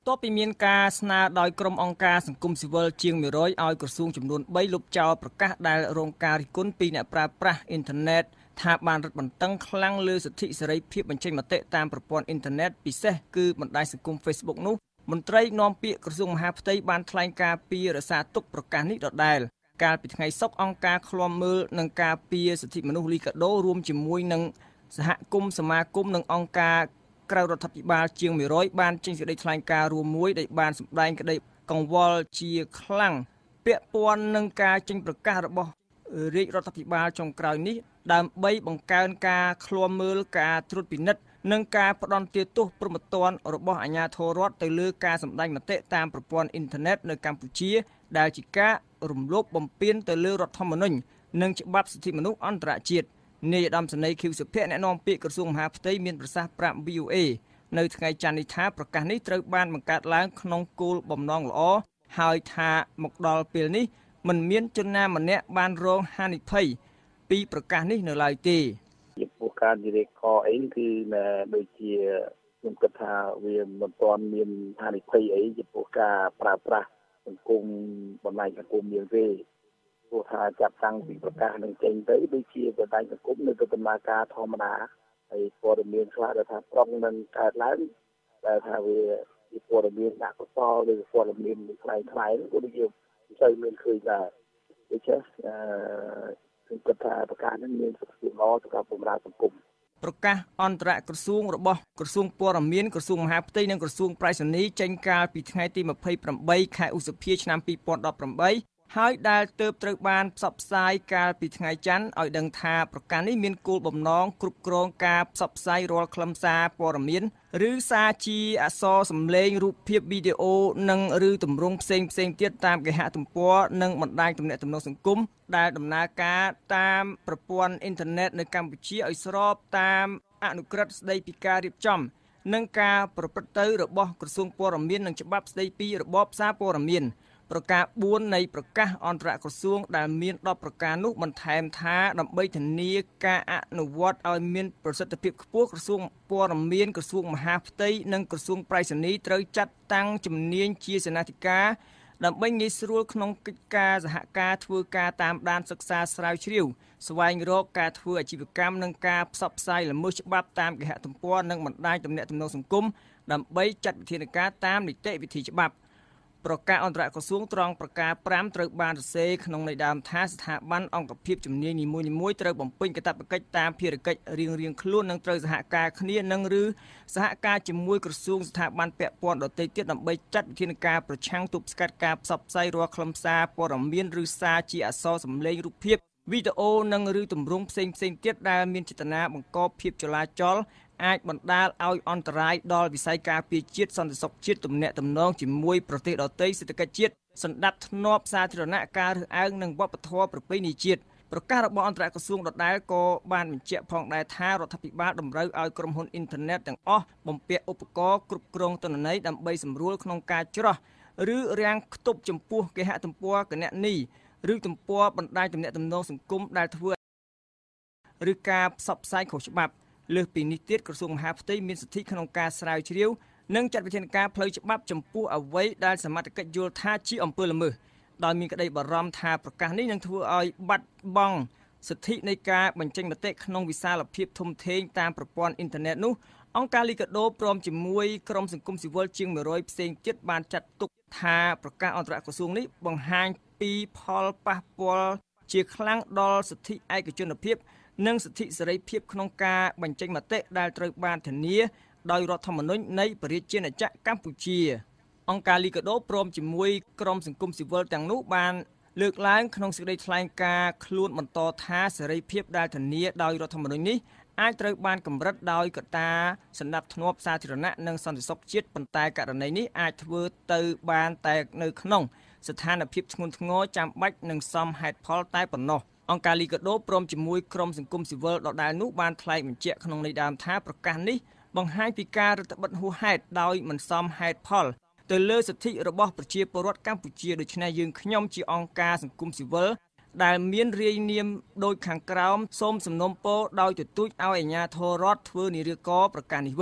[SPEAKER 4] តបពីមានការស្នើដោយក្រុមអង្គការសង្គមស៊ីវិលជាង100ឲ្យក្រសួងចំនួន3លុបចោលប្រកាសដែលរងការរិះគន់ពីអ្នកប្រើប្រាស់អ៊ីនធឺណិតថាបានរឹតបន្តឹងខ្លាំងលើសិទ្ធិសេរីភាពបញ្ចេញមតិតាមប្រព័ន្ធអ៊ីនធឺណិតពិសេសគឺបណ្ដាញសង្គម Facebook នោះមន្ត្រីនាំពាក្យក្រសួងមហាផ្ទៃបានថ្លែងការពីរសារទុកប្រកាសនេះដដែលកាលពីថ្ងៃសុក្រអង្គការឃ្លាំមើលនិងការពារសិទ្ធិមនុស្សលីកាដូរួមជាមួយនឹងសហគមន៍សមាគមនិងអង្គការក្រៅរដ្ឋាភិបាលជាង100បានចេញសេចក្តីថ្លែងការណ៍រួមមួយដែលបានសម្ដែងក្តីកង្វល់ជាខ្លាំងពាក់ព័ន្ធនឹងការចេញប្រកាសរបស់រាជរដ្ឋាភិបាលចុងក្រោយនេះដើម្បីបង្កើនការឃ្លាំមើលការត្រួតពិនិត្យនិងការផ្ដន្ទាទោសព្រហ្មទណ្ឌរបស់អាជ្ញាធររដ្ឋទៅលើការសម្ដែងមតិតាមប្រព័ន្ធអ៊ីនធឺណិតនៅកម្ពុជាដែលជាការរំលោភបំពានទៅលើរដ្ឋធម្មនុញ្ញនិងច្បាប់សិទ្ធិមនុស្សអន្តរជាតិនាយឧត្តមសេនីយ៍ ខៀវសុភ័ក្រអ្នកនាំពាក្យក្រសួងមហាផ្ទៃមានប្រសាសន៍ប្រាប់ VOA នៅថ្ងៃច័ន្ទនេះថាប្រកាសនេះត្រូវបានបង្កើតឡើងក្នុងគោលបំណងល្អហើយថាមកដល់ពេលនេះមិនមានជនណាម្នាក់បានរងហានិភ័យពីប្រកាសនេះនៅឡើយទេ
[SPEAKER 2] ចំពោះការនិយាយខអីគឺដូចជាខ្ញុំគិតថាវាមិនទាន់មានហានិភ័យអីចំពោះការប្រើប្រាស់សង្គមបណ្ដាញសង្គមយើងទេព្រោះថាចាប់តាំងពីប្រកាសនឹងចេញទៅដូចជាបណ្ដាញសង្គមនៅទៅដំណើរការធម្មតាហើយព័ត៌មានខ្លះដែលថាប្រុងនឹងកើតឡើងដែលថាវាជាព័ត៌មានដាក់កសលឬព័ត៌មានខ្លាំងៗក៏ដូចជាមិនសូវមានឃើញដែរដូច្នេះខ្ញុំគិតថាប្រកាសនេះមានសុខភាពល្អសម្រាប់បម្រើសង្គម
[SPEAKER 4] ប្រកាសអន្តរក្រសួងរបស់ក្រសួងព័ត៌មានក្រសួងមហាផ្ទៃនិងក្រសួងប្រៃសណីចេញកាលពីថ្ងៃទី28ខែឧសភាឆ្នាំ2018ហើយដែលទើបត្រូវបានផ្សព្វផ្សាយកាលពីថ្ងៃច័ន្ទឲ្យដឹងថាប្រកាសនេះមានគោលបំណងគ្រប់គ្រងការផ្សព្វផ្សាយរាល់ខ្លឹមសារព័ត៌មានឬសារជាអក្សរសំឡេងរូបភាពវីដេអូនិងឬទម្រង់ផ្សេងទៀតតាមគេហទំព័រនិងបណ្ដាញទំនាក់ទំនងសង្គមដែលដំណើរការតាមប្រព័ន្ធអ៊ីនធឺណិតនៅកម្ពុជាឲ្យស្របតាមអនុក្រឹត្យស្ដីពីការរៀបចំនិងការប្រព្រឹត្តទៅរបស់ក្រសួងព័ត៌មាននិងច្បាប់ស្ដីពីរបបសារព័ត៌មានប្រការ4នៃប្រកាសអន្តរក្រសួងដែលមាន10ប្រការនោះបន្ថែមថាដើម្បីធានាការអនុវត្តឲ្យមានប្រសិទ្ធភាពខ្ពស់ក្រសួងព័ត៌មានក្រសួងមហាផ្ទៃនិងក្រសួងប្រៃសណីត្រូវចាត់តាំងជំនាញជាសេនាធិការដើម្បីងាយស្រួលក្នុងកិច្ចការសហការធ្វើការតាមដានសិក្សាស្រាវជ្រាវស្វែងរកការធ្វើអាជីវកម្មនិងការផ្សព្វផ្សាយល្មើសច្បាប់តាមគេហទំព័រនិងបណ្ដាញទំនាក់ទំនងសង្គមដើម្បីចាត់វិធានការតាមនីតិវិធីច្បាប់ប្រកាសអន្តរក្រសួងត្រង់ប្រការ5ត្រូវបានសរសេរក្នុងន័យដើមថាស្ថាប័នអង្គភាពជំនាញនីមួយៗត្រូវបំពេញកាតព្វកិច្ចតាមភារកិច្ចរៀងៗខ្លួននិងត្រូវសហការគ្នានិងឬសហការជាមួយក្រសួងស្ថាប័នពាក់ព័ន្ធដទៃទៀតដើម្បីចាត់វិធានការប្រឆាំងទប់ស្កាត់ការផ្សព្វផ្សាយរាល់ខ្លឹមសារព័ត៌មានឬសារជាអក្សរសំឡេងរូបភាពវីដេអូនិងឬទម្រង់ផ្សេងទៀតដែលមានចេតនាបង្កភាពចលាចលអាចបណ្ដាលឲ្យអន្តរាយដល់វិស័យការពារជាតិសន្តិសុខជាតិទំនាក់ទំនងជាមួយប្រទេសដទៃសេដ្ឋកិច្ចជាតិសណ្ដាប់ធ្នាប់សាធារណៈការរើសអើងនិងវប្បធម៌ប្រពៃណីជាតិប្រកាសរបស់អន្តរក្រសួងដដែលក៏បានបញ្ជាក់ផងដែរថារដ្ឋាភិបាលតម្រូវឲ្យក្រុមហ៊ុនអ៊ីនធឺណិតទាំងអស់បំពាក់ឧបករណ៍គ្រប់គ្រងទិន្នន័យដើម្បីសម្រួលក្នុងការច្រោះឬរាំងខ្ទប់ចំពោះគេហទំព័រគណនីឬទំព័របណ្ដាញទំនាក់ទំនងសង្គមដែលធ្វើឬការផ្សព្វផ្សាយខុសច្បាប់លើសពីនេះទៀតក្រសួងមហាផ្ទៃមានសិទ្ធិក្នុងការស្រាវជ្រាវនិងចាត់វិធានការផ្លូវច្បាប់ចំពោះអ្វីដែលសមត្ថកិច្ចយល់ថាជាអំពើល្មើសដោយមានក្តីបារម្ភថាប្រកាសនេះនឹងធ្វើឲ្យបាត់បង់សិទ្ធិនៃការបញ្ចេញមតិក្នុងវិសាលភាពធំធេងតាមប្រព័ន្ធអ៊ីនធឺណិតនោះអង្គការលីកាដូព្រមជាមួយក្រុមសង្គមស៊ីវិលជាង100ផ្សេងទៀតបានចាត់ទុកថាប្រកាសអន្តរក្រសួងនេះបង្ហាញពីផលប៉ះពាល់ជាខ្លាំងដល់សិទ្ធិឯកជនភាពនិងសិទ្ធិសេរីភាពក្នុងការបញ្ចេញមតិដែលត្រូវបានធានាដោយរដ្ឋធម្មនុញ្ញនៃប្រជាជាតិណាចក្រកម្ពុជាអង្គការលីកាដូព្រមជាមួយក្រុមសង្គមស៊ីវិលទាំងនោះបានលើកឡើងក្នុងសេចក្តីថ្លែងការណ៍ខ្លួនបន្តថាសេរីភាពដែលធានាដោយរដ្ឋធម្មនុញ្ញនេះអាចត្រូវបានកម្រិតដោយកត្តាសណ្ដាប់ធ្នាប់សាធារណៈនិងសន្តិសុខជាតិប៉ុន្តែករណីនេះអាចធ្វើទៅបានតែនៅក្នុងស្ថានភាពធ្ងន់ធ្ងរចាំបាច់និងសមហេតុផលតែប៉ុណ្ណោះអង្គការលីកាដូព្រមជាមួយក្រុមសង្គមស៊ីវិលដដែលនោះបានថ្លែងបញ្ជាក់ក្នុងន័យដើមថាប្រកាសនេះបង្ហាញពីការរឹតបន្តឹងហួសហេតុដោយមិនសមហេតុផលទៅលើសិទ្ធិរបស់ប្រជាពលរដ្ឋកម្ពុជាដូច្នេះយើងខ្ញុំជាអង្គការសង្គមស៊ីវិលដែលមានរាយនាមដូចខាងក្រោមសូមសំណូមពរដោយទទូចឲ្យអាជ្ញាធររដ្ឋធ្វើនិរយាករប្រកាសនេះវិញ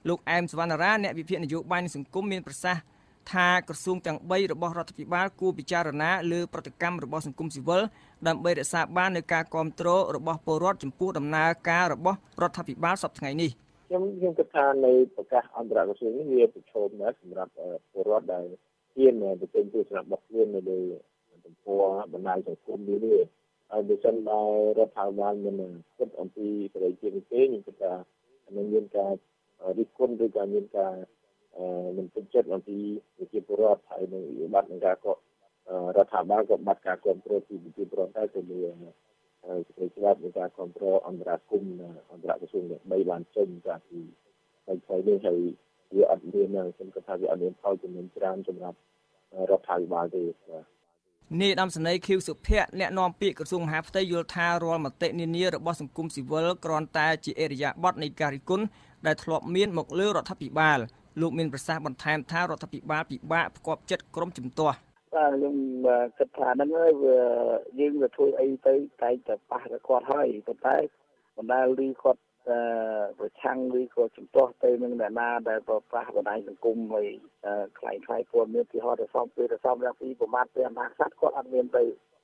[SPEAKER 4] លោកអែមសវណ្ណារាអ្នកវិភាគនយោបាយនិងសង្គមមានប្រសាសន៍ថាក្រសួងទាំង3របស់រដ្ឋាភិបាលគួរពិចារណាលើប្រតិកម្មរបស់សង្គមស៊ីវិលដើម្បីរក្សាបាននូវការគាំទ្ររបស់ពលរដ្ឋចំពោះដំណើរការរបស់រដ្ឋាភិបាលសប្តាហ៍ថ្ងៃនេះ
[SPEAKER 2] ខ្ញុំគិតថានៅប្រកាសអន្តរក្រសួងនេះវាប្រឈមណាស់សម្រាប់ពលរដ្ឋដែលហ៊ានទៅទិញទស្សនៈរបស់ខ្លួននៅលើទំព័របណ្ដាញសង្គមនេះហើយបើសិនបើរដ្ឋាភិបាលមិនគិតអំពីសេរីភាពនេះទេខ្ញុំគិតថានឹងមានការរិះគន់ឬក៏មានការមិនពេញចិត្តអំពីប្រជាពលរដ្ឋហើយនឹងវិបត្តិនៃការរដ្ឋាភិបាលក៏បាត់ការគ្រប់គ្រងពីប្រជាពលរដ្ឋដែរទៅលើសេចក្តីច្បាប់នៃការគ្រប់គ្រងអន្តរាគមន៍អន្តរក្រសួងទាំង3បានចេញកាលពីថ្ងៃនេះហើយវាអត់មានខ្ញុំគិតថាវាអត់មានផលចំណេញច្រើនសម្រាប់រដ្ឋាភិបាលទេ
[SPEAKER 4] នាយឧត្តមសេនីយ៍ ខៀវសុភ័ក្រអ្នកនាំពាក្យក្រសួងមហាផ្ទៃយល់ថារាល់មតិនានារបស់សង្គមស៊ីវិលគ្រាន់តែជាអេរយាប័តនៃការរិះគន់ដែលធ្លាប់មានមកលើរដ្ឋាភិបាលលោកមានប្រសាសន៍បន្ថែមថារដ្ឋាភិបាលពិបាកផ្គាប់ចិត្តក្រុមជំទាស់
[SPEAKER 5] បាទខ្ញុំគិតថាហ្នឹងហើយយើងទៅធ្វើអីទៅតែតែប៉ះគាត់ហើយប៉ុន្តែបណ្ដាលឬគាត់ប្រឆាំងឬក៏ជំទាស់ទៅនឹងអ្នកណាដែលប្រកាសបណ្ដាញសង្គមហើយខ្លាំងៗពលមានពីហត់ទៅសំពីទៅសំរាំងពីប្រមាថព្រះមហាក្សត្រគាត់អត់មានទៅ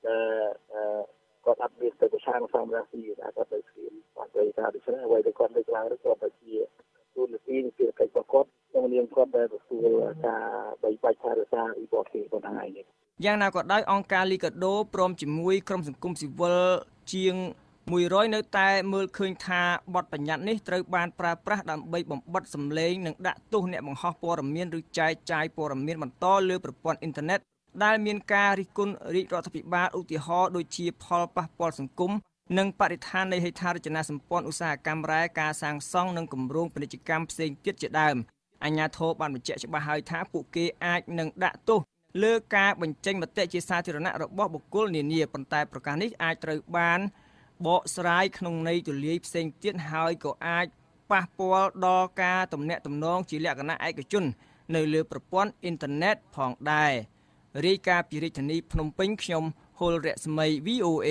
[SPEAKER 5] គាត់អត់មានទៅប្រឆាំងសំរាំងពីតែគាត់ទៅស្គៀមគាត់ទៅថាដូច្នេះអ្វីដែលគាត់លើកឡើងឬក៏ទៅជាទូនាទីនៃកិច្ចរបស់គាត់ក្នុងនាមគាត់ដែលទទួលការបីបាច់ថែរក្សាអ៊ីបតគេគាត់ហ្នឹងឯង
[SPEAKER 4] យ៉ាងណាក៏ដោយអង្គការលីកាដូព្រមជាមួយក្រុមសង្គមស៊ីវិលជាង100នៅតែមើលឃើញថាបទបញ្ញត្តិនេះត្រូវបានប្រើប្រាស់ដើម្បីបំបិទសម្លេងនិងដាក់ទោសអ្នកបង្ហោះព័ត៌មានឬចែកចាយព័ត៌មានបន្តលើប្រព័ន្ធអ៊ីនធឺណិតដែលមានការរិះគន់រាជរដ្ឋាភិបាលឧទាហរណ៍ដូចជាផលប៉ះពាល់សង្គមនិងបរិស្ថាននៃហេដ្ឋារចនាសម្ព័ន្ធឧស្សាហកម្មរ៉ែការសាងសង់និងគម្រោងពាណិជ្ជកម្មផ្សេងទៀតជាដើមអាជ្ញាធរបានបញ្ជាក់ច្បាស់ហើយថាពួកគេអាចនឹងដាក់ទោសលើការបញ្ចេញមតិជាសាធារណៈរបស់បុគ្គលនានាប៉ុន្តែប្រកាសនេះអាចត្រូវបានបកស្រាយក្នុងន័យទូលាយផ្សេងទៀតហើយក៏អាចប៉ះពាល់ដល់ការទំនាក់ទំនងជាលក្ខណៈឯកជននៅលើប្រព័ន្ធអ៊ីនធឺណិតផងដែររាយការណ៍ពីរាជធានីភ្នំពេញខ្ញុំហុលរស្មី VOA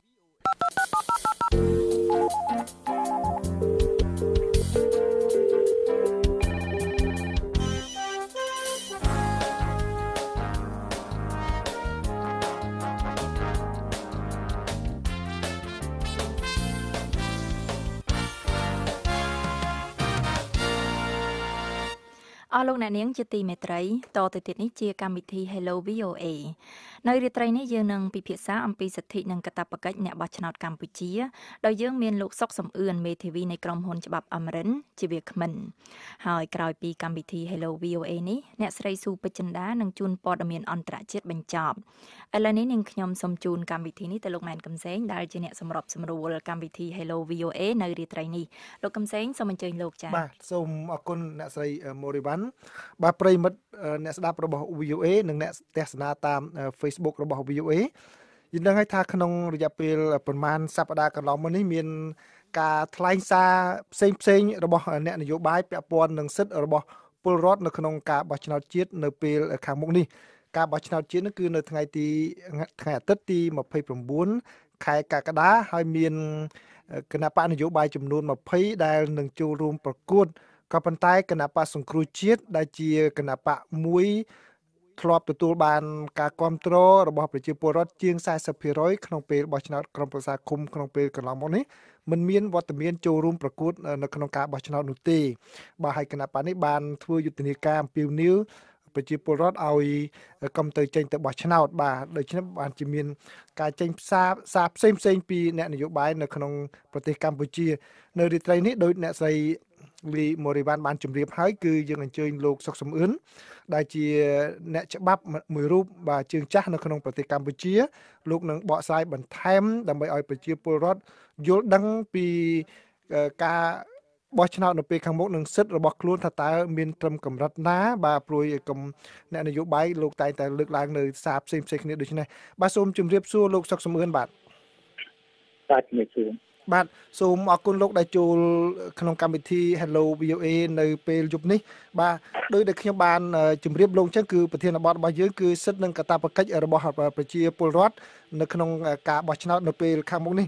[SPEAKER 1] អស់លោកអ្នកនាងជាទីមេត្រីតទៅទៀតនេះជាកម្មវិធី Hello VOA នៅរាត្រីនេះយើងនឹងពិភាក្សាអំពីសិទ្ធិនិងកាតព្វកិច្ចអ្នកបោះឆ្នោតកម្ពុជាដោយយើងមានលោកសុកសំអឿនមេធាវីនៃក្រុមហ៊ុនច្បាប់អមរិនជាវាគ្មិនហើយក្រោយពីកម្មវិធី Hello VOA នេះអ្នកស្រីស៊ូពេជ្រចិន្តានឹងជូនព័ត៌មានអន្តរជាតិបញ្ចប់ឥឡូវនេះនាងខ្ញុំសូមជូនកម្មវិធីនេះទៅលោកម៉ែនកំសែងដែលជាអ្នកសម្របសម្រួលកម្មវិធី Hello VOA នៅរាត្រីនេះលោកកំសែងសូមអញ្ជើញលោកចា៎
[SPEAKER 6] បាទសូមអរគុណអ្នកស្រីមូរីវ៉ាន់បាទប្រិមិត្តអ្នកស្ដាប់របស់ VOA និងអ្នកទស្សនាតាម Facebook របស់ VOA យើងដឹងហើយថាក្នុងរយៈពេលប្រហែលសប្តាហ៍កន្លងមកនេះមានការថ្លែងសារផ្សេងៗរបស់អ្នកនយោបាយពាក់ព័ន្ធនឹងសិទ្ធិរបស់ពលរដ្ឋនៅក្នុងការបោះឆ្នោតជាតិនៅពេលខាងមុខនេះការបោះឆ្នោតជាតិនោះគឺនៅថ្ងៃអាទិត្យទី29ខែកក្កដាហើយមានគណៈបកនយោបាយចំនួន20ដែលនឹងចូលរួមប្រកួតក៏ប៉ុន្តែគណៈបកសង្គ្រោះជាតិដែលជាគណៈបកមួយធ្លាប់ទទួលបានការគាំទ្ររបស់ប្រជាពលរដ្ឋជាង 40% ក្នុងពេលបោះឆ្នោតក្រុមប្រឹក្សាឃុំក្នុងពេលកន្លងមកនេះមិនមានវត្តមានចូលរួមប្រកួតនៅក្នុងការបោះឆ្នោតនោះទេបាទហើយគណៈបកនេះបានធ្វើយុទ្ធនាការអំពាវនាវប្រជាពលរដ្ឋឲ្យកុំទៅចេញទៅបោះឆ្នោតបាទដូច្នេះបានជាមានការចេញសារផ្សេងៗពីអ្នកនយោបាយនៅក្នុងប្រទេសកម្ពុជានៅរាត្រីនេះដោយអ្នកស្រីលីម៉ូរីវ៉ាន់បានជម្រាបហើយគឺយើងអញ្ជើញលោកសុកសំអឿនដែលជាអ្នកច្បាប់មួយរូបបាទជើងចាស់នៅក្នុងប្រទេសកម្ពុជាលោកនឹងបកស្រាយបន្ថែមដើម្បីឲ្យប្រជាពលរដ្ឋយល់ដឹងពីការបោះឆ្នោតនៅពេលខាងមុខនឹងសិទ្ធិរបស់ខ្លួនថាតើមានត្រឹមកម្រិតណាបាទព្រួយកុំអ្នកនយោបាយលោកតែងតែលើកឡើងនៅសារផ្សេងៗគ្នាដូចនេះបាទសូមជម្រាបសួរលោកសុកសំអឿនបាទ
[SPEAKER 5] ជំរាបសួរ
[SPEAKER 6] បាទសូមអរគុណលោកដែលចូលក្នុងកម្មវិធី Hello VOA នៅពេលយប់នេះបាទដោយដែលខ្ញុំបានជម្រាបលោកអញ្ចឹងគឺប្រធានបទរបស់យើងគឺសិទ្ធិនិងកាតព្វកិច្ចរបស់ប្រជាពលរដ្ឋនៅក្នុងការបោះឆ្នោតនៅពេលខាងមុខនេះ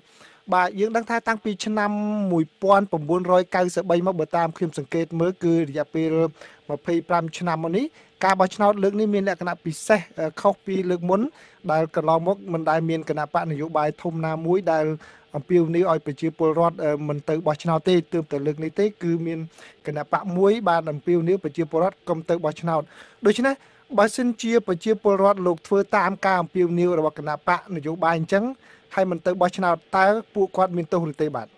[SPEAKER 6] បាទយើងដឹងថាតាំងពីឆ្នាំ1993មកបើតាមខ្ញុំសង្កេតមើលគឺរយៈពេល25ឆ្នាំមកនេះការបោះឆ្នោតលើកនេះមានលក្ខណៈពិសេសខុសពីលើកមុនដែលកន្លងមកមិនដែលមានគណៈបកនយោបាយធំណាមួយដែលអំពាវនាវឲ្យប្រជាពលរដ្ឋមិនទៅបោះឆ្នោតទេទើបតែលើកនេះទេគឺមានគណៈបកមួយបានអំពាវនាវប្រជាពលរដ្ឋកុំទៅបោះឆ្នោតដូច្នេះបើសិនជាប្រជាពលរដ្ឋលោកធ្វើតាមការអំពាវនាវរបស់គណៈបកនយោបាយអញ្ចឹងហើយមិនទៅបោះឆ្នោតតើពួកគាត់មានទោសឬទេបាទ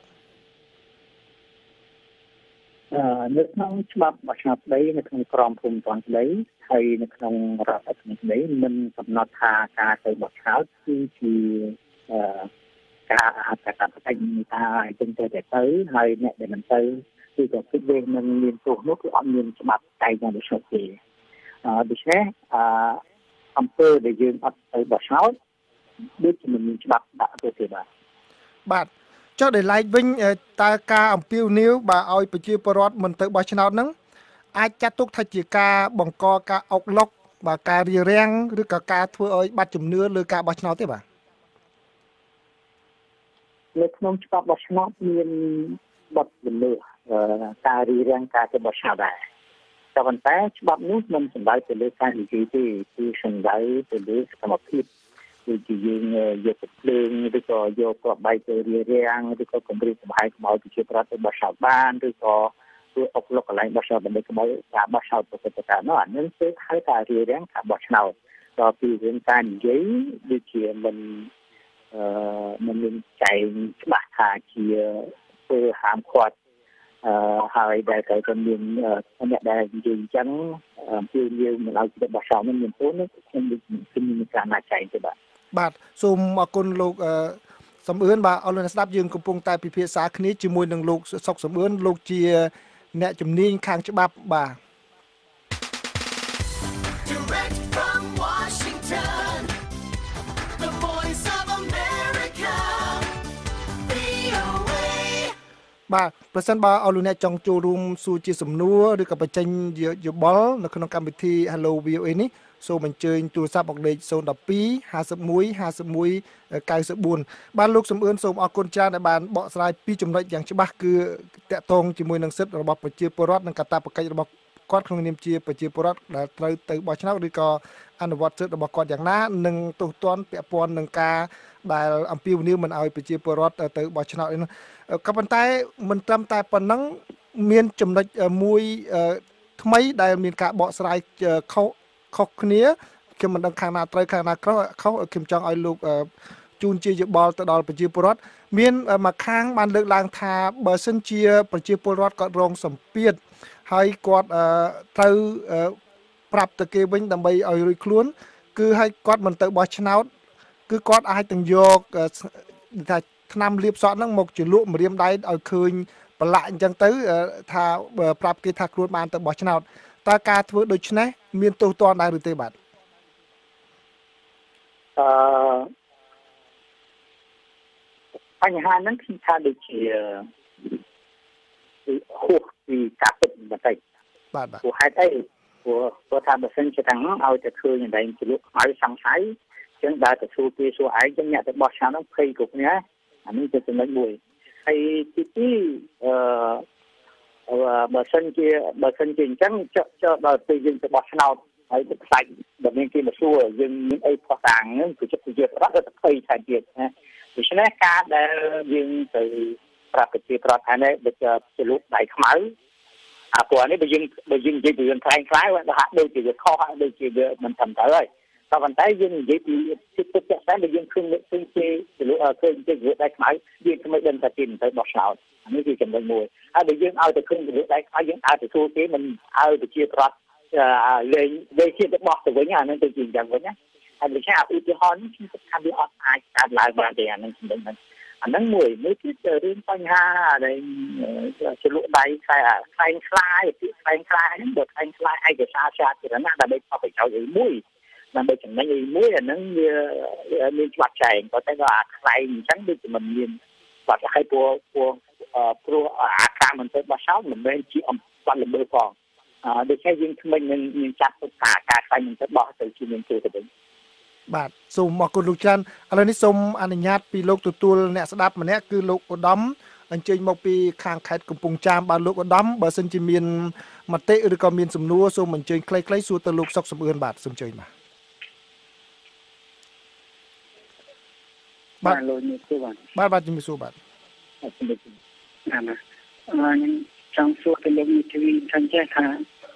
[SPEAKER 7] នៅក្នុងច្បាប់បោះឆ្នោតស្ដីនៅក្នុងក្រមភូមិតាន់ស្ដីហើយនៅក្នុងរដ្ឋធម្មនុញ្ញស្ដីមិនកំណត់ថាការទៅបោះឆ្នោតគឺជាការអត្តកតញ្ញូថាអញ្ចឹងទៅហើយអ្នកដែលមិនទៅគឺក៏គិតវានឹងមានទោសនោះគឺអត់មានច្បាប់តែយ៉ាងដូចនោះទេដូច្នេះអង្គើដែលយើងអត់ទៅបោះឆ្នោតដូចជាមិនមានច្បាប់ដាក់ទៅទេបាទ
[SPEAKER 6] ចុះដែលឡែកវិញតើការអំពាវនាវបើឲ្យប្រជាពលរដ្ឋមិនទៅបោះឆ្នោតហ្នឹងអាចចាត់ទុកថាជាការបង្កការអុកឡុកបើការរារាំងឬក៏ការធ្វើឲ្យបាត់ជំនឿលើការបោះឆ្នោតទេបាទ
[SPEAKER 7] នៅក្នុងច្បាប់បោះឆ្នោតមានបទល្មើសការរារាំងការទៅបោះឆ្នោតដែរតែប៉ុន្តែច្បាប់នោះមិនសំដៅទៅលើការនិយាយទេគឺសំដៅទៅលើសកម្មភាពដូចជាយើងយកទៅភ្លើងឬក៏យកគ្រាប់បែកទៅរារាំងឬក៏គម្រាមកំហែងខ្មោចប្រជាប្រដ្ឋទៅបោះឆ្នោតបានឬក៏ធ្វើអុកឡុកកន្លែងបោះឆ្នោតដើម្បីខ្មោចការបោះឆ្នោតប្រសិទ្ធភាពនោះអានឹងគឺហៅថារារាំងការបោះឆ្នោតដល់ពីរឿងការនិយាយដូចជាមិនមានចែងច្បាស់ថាជាធ្វើហាមឃាត់ហើយដែលត្រូវតែមានអ្នកដែលនិយាយអញ្ចឹងពីយើងមិនឲ្យទៅបោះឆ្នោតនឹងមានទោសនោះខ្ញុំមានការណាត់ចែងទេ
[SPEAKER 6] បាទសូមអរគុណលោកសំអឿនបាទអរលោកអ្នកស្ដាប់យើងកំពុងតែពិភាក្សាគ្នាជាមួយនឹងលោកសុកសំអឿនលោកជាអ្នកជំនាញខាងច្បាប់បាទ
[SPEAKER 8] Direct from Washington The Voice of America VOA
[SPEAKER 6] បាទប្រសិនបើអរលោកអ្នកចង់ចូលរួមសួរជាសំណួរឬក៏បញ្ចេញយោបល់នៅក្នុងកម្មវិធី Hello VOA នេះសូមអញ្ជើញទូរស័ព្ទមកលេខ012 51 51 94បាទលោកសំអឿនសូមអរគុណច្រើនដែលបានបកស្រាយពីចំណុចយ៉ាងច្បាស់គឺតកតងជាមួយនឹងសិទ្ធិរបស់ប្រជាពលរដ្ឋនិងកាតព្វកិច្ចរបស់គាត់ក្នុងនាមជាប្រជាពលរដ្ឋដែលត្រូវទៅបោះឆ្នោតឬក៏អនុវត្តសិទ្ធិរបស់គាត់យ៉ាងណានិងទោសទណ្ឌពាក់ព័ន្ធនឹងការដែលអំពាវនាវមិនឲ្យប្រជាពលរដ្ឋទៅបោះឆ្នោតនេះក៏ប៉ុន្តែមិនត្រឹមតែប៉ុណ្ណឹងមានចំណុចមួយថ្មីដែលមានការបកស្រាយខុសគ្នាខ្ញុំមិនដឹងខាងណាត្រូវខាងណាខុសខ្ញុំចង់ឲ្យលោកជូនជាយោបល់ទៅដល់ប្រជាពលរដ្ឋមានមួយខាងបានលើកឡើងថាបើសិនជាប្រជាពលរដ្ឋគាត់រងសម្ពាធហើយគាត់ត្រូវប្រាប់ទៅគេវិញដើម្បីឲ្យរួចខ្លួនគឺឲ្យគាត់មិនទៅបោះឆ្នោតគឺគាត់អាចទាំងយកថាថ្នាំលាបសក់ហ្នឹងមកជាលក់ម្រាមដៃឲ្យឃើញប្រឡាក់អញ្ចឹងទៅថាប្រាប់គេថាខ្លួនបានទៅបោះឆ្នោតតើការធ្វើដូច្នេះមានទោសទណ្ឌដែរឬទេបាទ
[SPEAKER 7] បញ្ហាហ្នឹងគឺថាដូចជាហួសពីការពិតបន្តិច
[SPEAKER 6] បាទ
[SPEAKER 7] ព្រោះហេតុអីព្រោះថាបើសិនជាទាំងឲ្យតែឃើញអីដែលជាលក់ខ្មៅសង្ស័យចឹងដើរទៅសួរគេសួរឯងចឹងអ្នកទៅបោះឆ្នោតហ្នឹងភ័យគ្រប់គ្នាអានេះជាចំណុចមួយហើយទី2បើសិនជាអញ្ចឹងចុះដល់ពេលយើងទៅបោះឆ្នោតហើយទៅខ្លាច់បើមានគេមកសួរយើងមានអីខុសតាំងហ្នឹងគឺចិត្តជាប្រវត្តិទៅភ័យថែមទៀតណាដូច្នេះការដែលយើងទៅប្រាប់ប្រជាប្រដ្ឋថានេះដូចជាលក់ដៃខ្មៅព្រោះនេះបើយើងនិយាយពីរឿងខ្លាំងខ្លាយវាហាក់ដូចជាវាខុសហើយដូចជាវាមិនត្រឹមត្រូវហើយតែប៉ុន្តែយើងនិយាយពីចិត្តតែបើយើងឃើញគេលក់ឃើញគេលក់ដៃខ្មៅយើងមិនដឹងថាគេមិនទៅបោះឆ្នោតអានេះគឺចំណុចមួយហើយបើយើងឲ្យទៅឃើញលក់ដៃខ្មៅយើងឲ្យទៅសួរគេមិនឲ្យប្រជាប្រដ្ឋលេងជាទៅបោះទៅវិញអានឹងទៅជាយ៉ាងវិញណាហើយដូចជាឧទាហរណ៍នេះខ្ញុំគិតថាវាអត់អាចកើតឡើងបានទេអានឹងចំណុចហ្នឹងអាហ្នឹងមួយគឺរឿងបញ្ហាដែលជាលក់ដៃខ្លែងខ្លាយពីខ្លែងខ្លាយហ្នឹងបើខ្លែងខ្លាយឯកសារសាធារណៈដើម្បីផលប្រយោជន៍អីមួយដើម្បីចំណេញអីមួយអាហ្នឹងវាមានច្បាប់ចែងប៉ុន្តែក៏អាខ្លែងអញ្ចឹងដូចជាមិនមានបាត់ឲ្យព្រោះអាការមិនទៅបោះឆ្នោតមិនមែនជាអំពើល្មើសផងដូចជាយើងក្មេងនឹងមានចាត់ទុកថាការខ្លែងមិនទៅបោះទៅជាមានទោសទៅវិញ
[SPEAKER 6] បាទសូមអរគុណលោកច្រើនឥឡូវនេះសូមអនុញ្ញាតពីលោកទទួលអ្នកស្ដាប់ម្នាក់គឺលោកឧត្តមអញ្ជើញមកពីខាងខេត្តកំពង់ចាមបាទលោកឧត្តមបើសិនជាមានមតិឬក៏មានសំណួរសូមអញ្ជើញខ្លីៗសួរទៅលោកសុកសំអឿនបាទសូមអញ្ជើញបាទ
[SPEAKER 5] លោកនេះគឺ
[SPEAKER 6] បាទជំរាបសួរបាទ
[SPEAKER 5] ខ្ញុំចង់សួរទៅលោកនេះទីថាចេះថា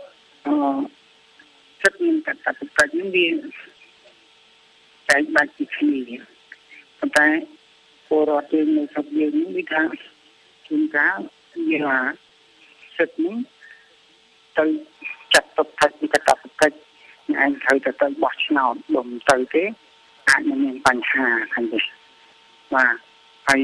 [SPEAKER 5] សិទ្ធិនឹងកាត់ផ្តាច់នឹងវាចែកបាច់ពីគ្នាប៉ុន្តែពលរដ្ឋយើងនៅស្រុកយើងនេះវាថាជួនកាលវាសិទ្ធិនឹងទៅចាត់ទុកថាពីកាត់ផ្តាច់ឯងត្រូវទៅបោះឆ្នោតលំទៅទេអាចនឹងមានបញ្ហាខាងនេះបាទហើយ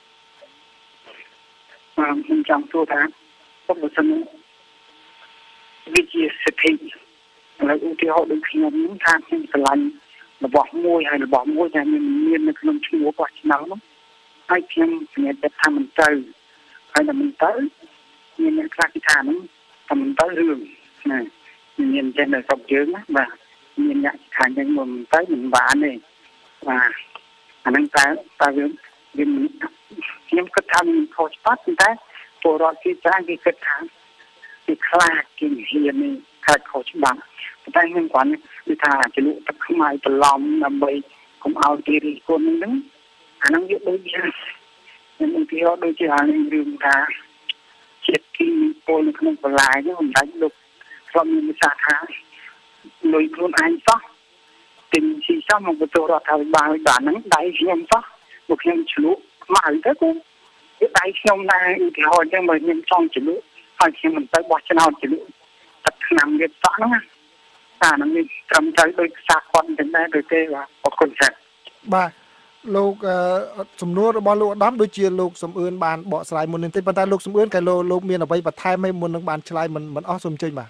[SPEAKER 5] ខ្ញុំចង់សួរថាបើសិនវិជាសិទ្ធិឥឡូវឧទាហរណ៍ដូចខ្ញុំហ្នឹងថាខ្ញុំឆ្លាញ់របស់មួយហើយរបស់មួយដែលមាននៅក្នុងឈ្មោះរបស់ឆ្នាំនោះហើយខ្ញុំសម្រេចចិត្តថាមិនទៅហើយតែមិនទៅមានអ្នកខ្លះគេថាហ្នឹងតែមិនទៅរឿងណាមានចេះនៅស្រុកយើងណាបាទមានអ្នកខាងយ៉ាងមិនទៅមិនបានទេបាទអាហ្នឹងតែយើងខ្ញុំគិតថាមិនខុសច្បាប់តែពលរដ្ឋគេច្រើនគេគិតថាគេខ្លាចគេហ៊ាននេះខ្លាចខុសច្បាប់តែខ្ញុំគាត់គឺថាចលុទឹកខ្មៅបន្លំដើម្បីកុំឲ្យគេរិះគន់ហ្នឹងអាហ្នឹងវាដូចជាខ្ញុំឧទាហរណ៍ដូចជាអានេះរឿងថាជាតិគីពលនៅក្នុងបន្លាយហ្នឹងមិនដាច់លោកខ្លំមានសាថាលុយខ្លួនឯងសោះទិញស៊ីសោះមកបន្ទោរដ្ឋាភិបាលបានហ្នឹងដៃខ្ញុំសោះពួកខ្ញុំឆ្លុះខ្មៅទៅគឺវាដៃខ្ញុំដែរឧទាហរណ៍ចឹងបើខ្ញុំចង់ឆ្លុះហើយខ្ញុំមិនទៅបោះឆ្នោតឆ្លុះទឹកឆ្នាំវាសោះហ្នឹងណាអាហ្នឹងវាត្រឹមត្រូវដោយខ្សែគាត់ទាំងដែរដូចទេបាទអរគុណចា៎
[SPEAKER 6] បាទលោកសំណួររបស់លោកឧត្តមដូចជាលោកសំអឿនបានបកស្រាយមុននេះទេប៉ុន្តែលោកសំអឿនក៏លោកមានអ្វីបន្ថែមឲ្យមុននឹងបានឆ្លើយមិនអស់សូមអញ្ជើញបាទ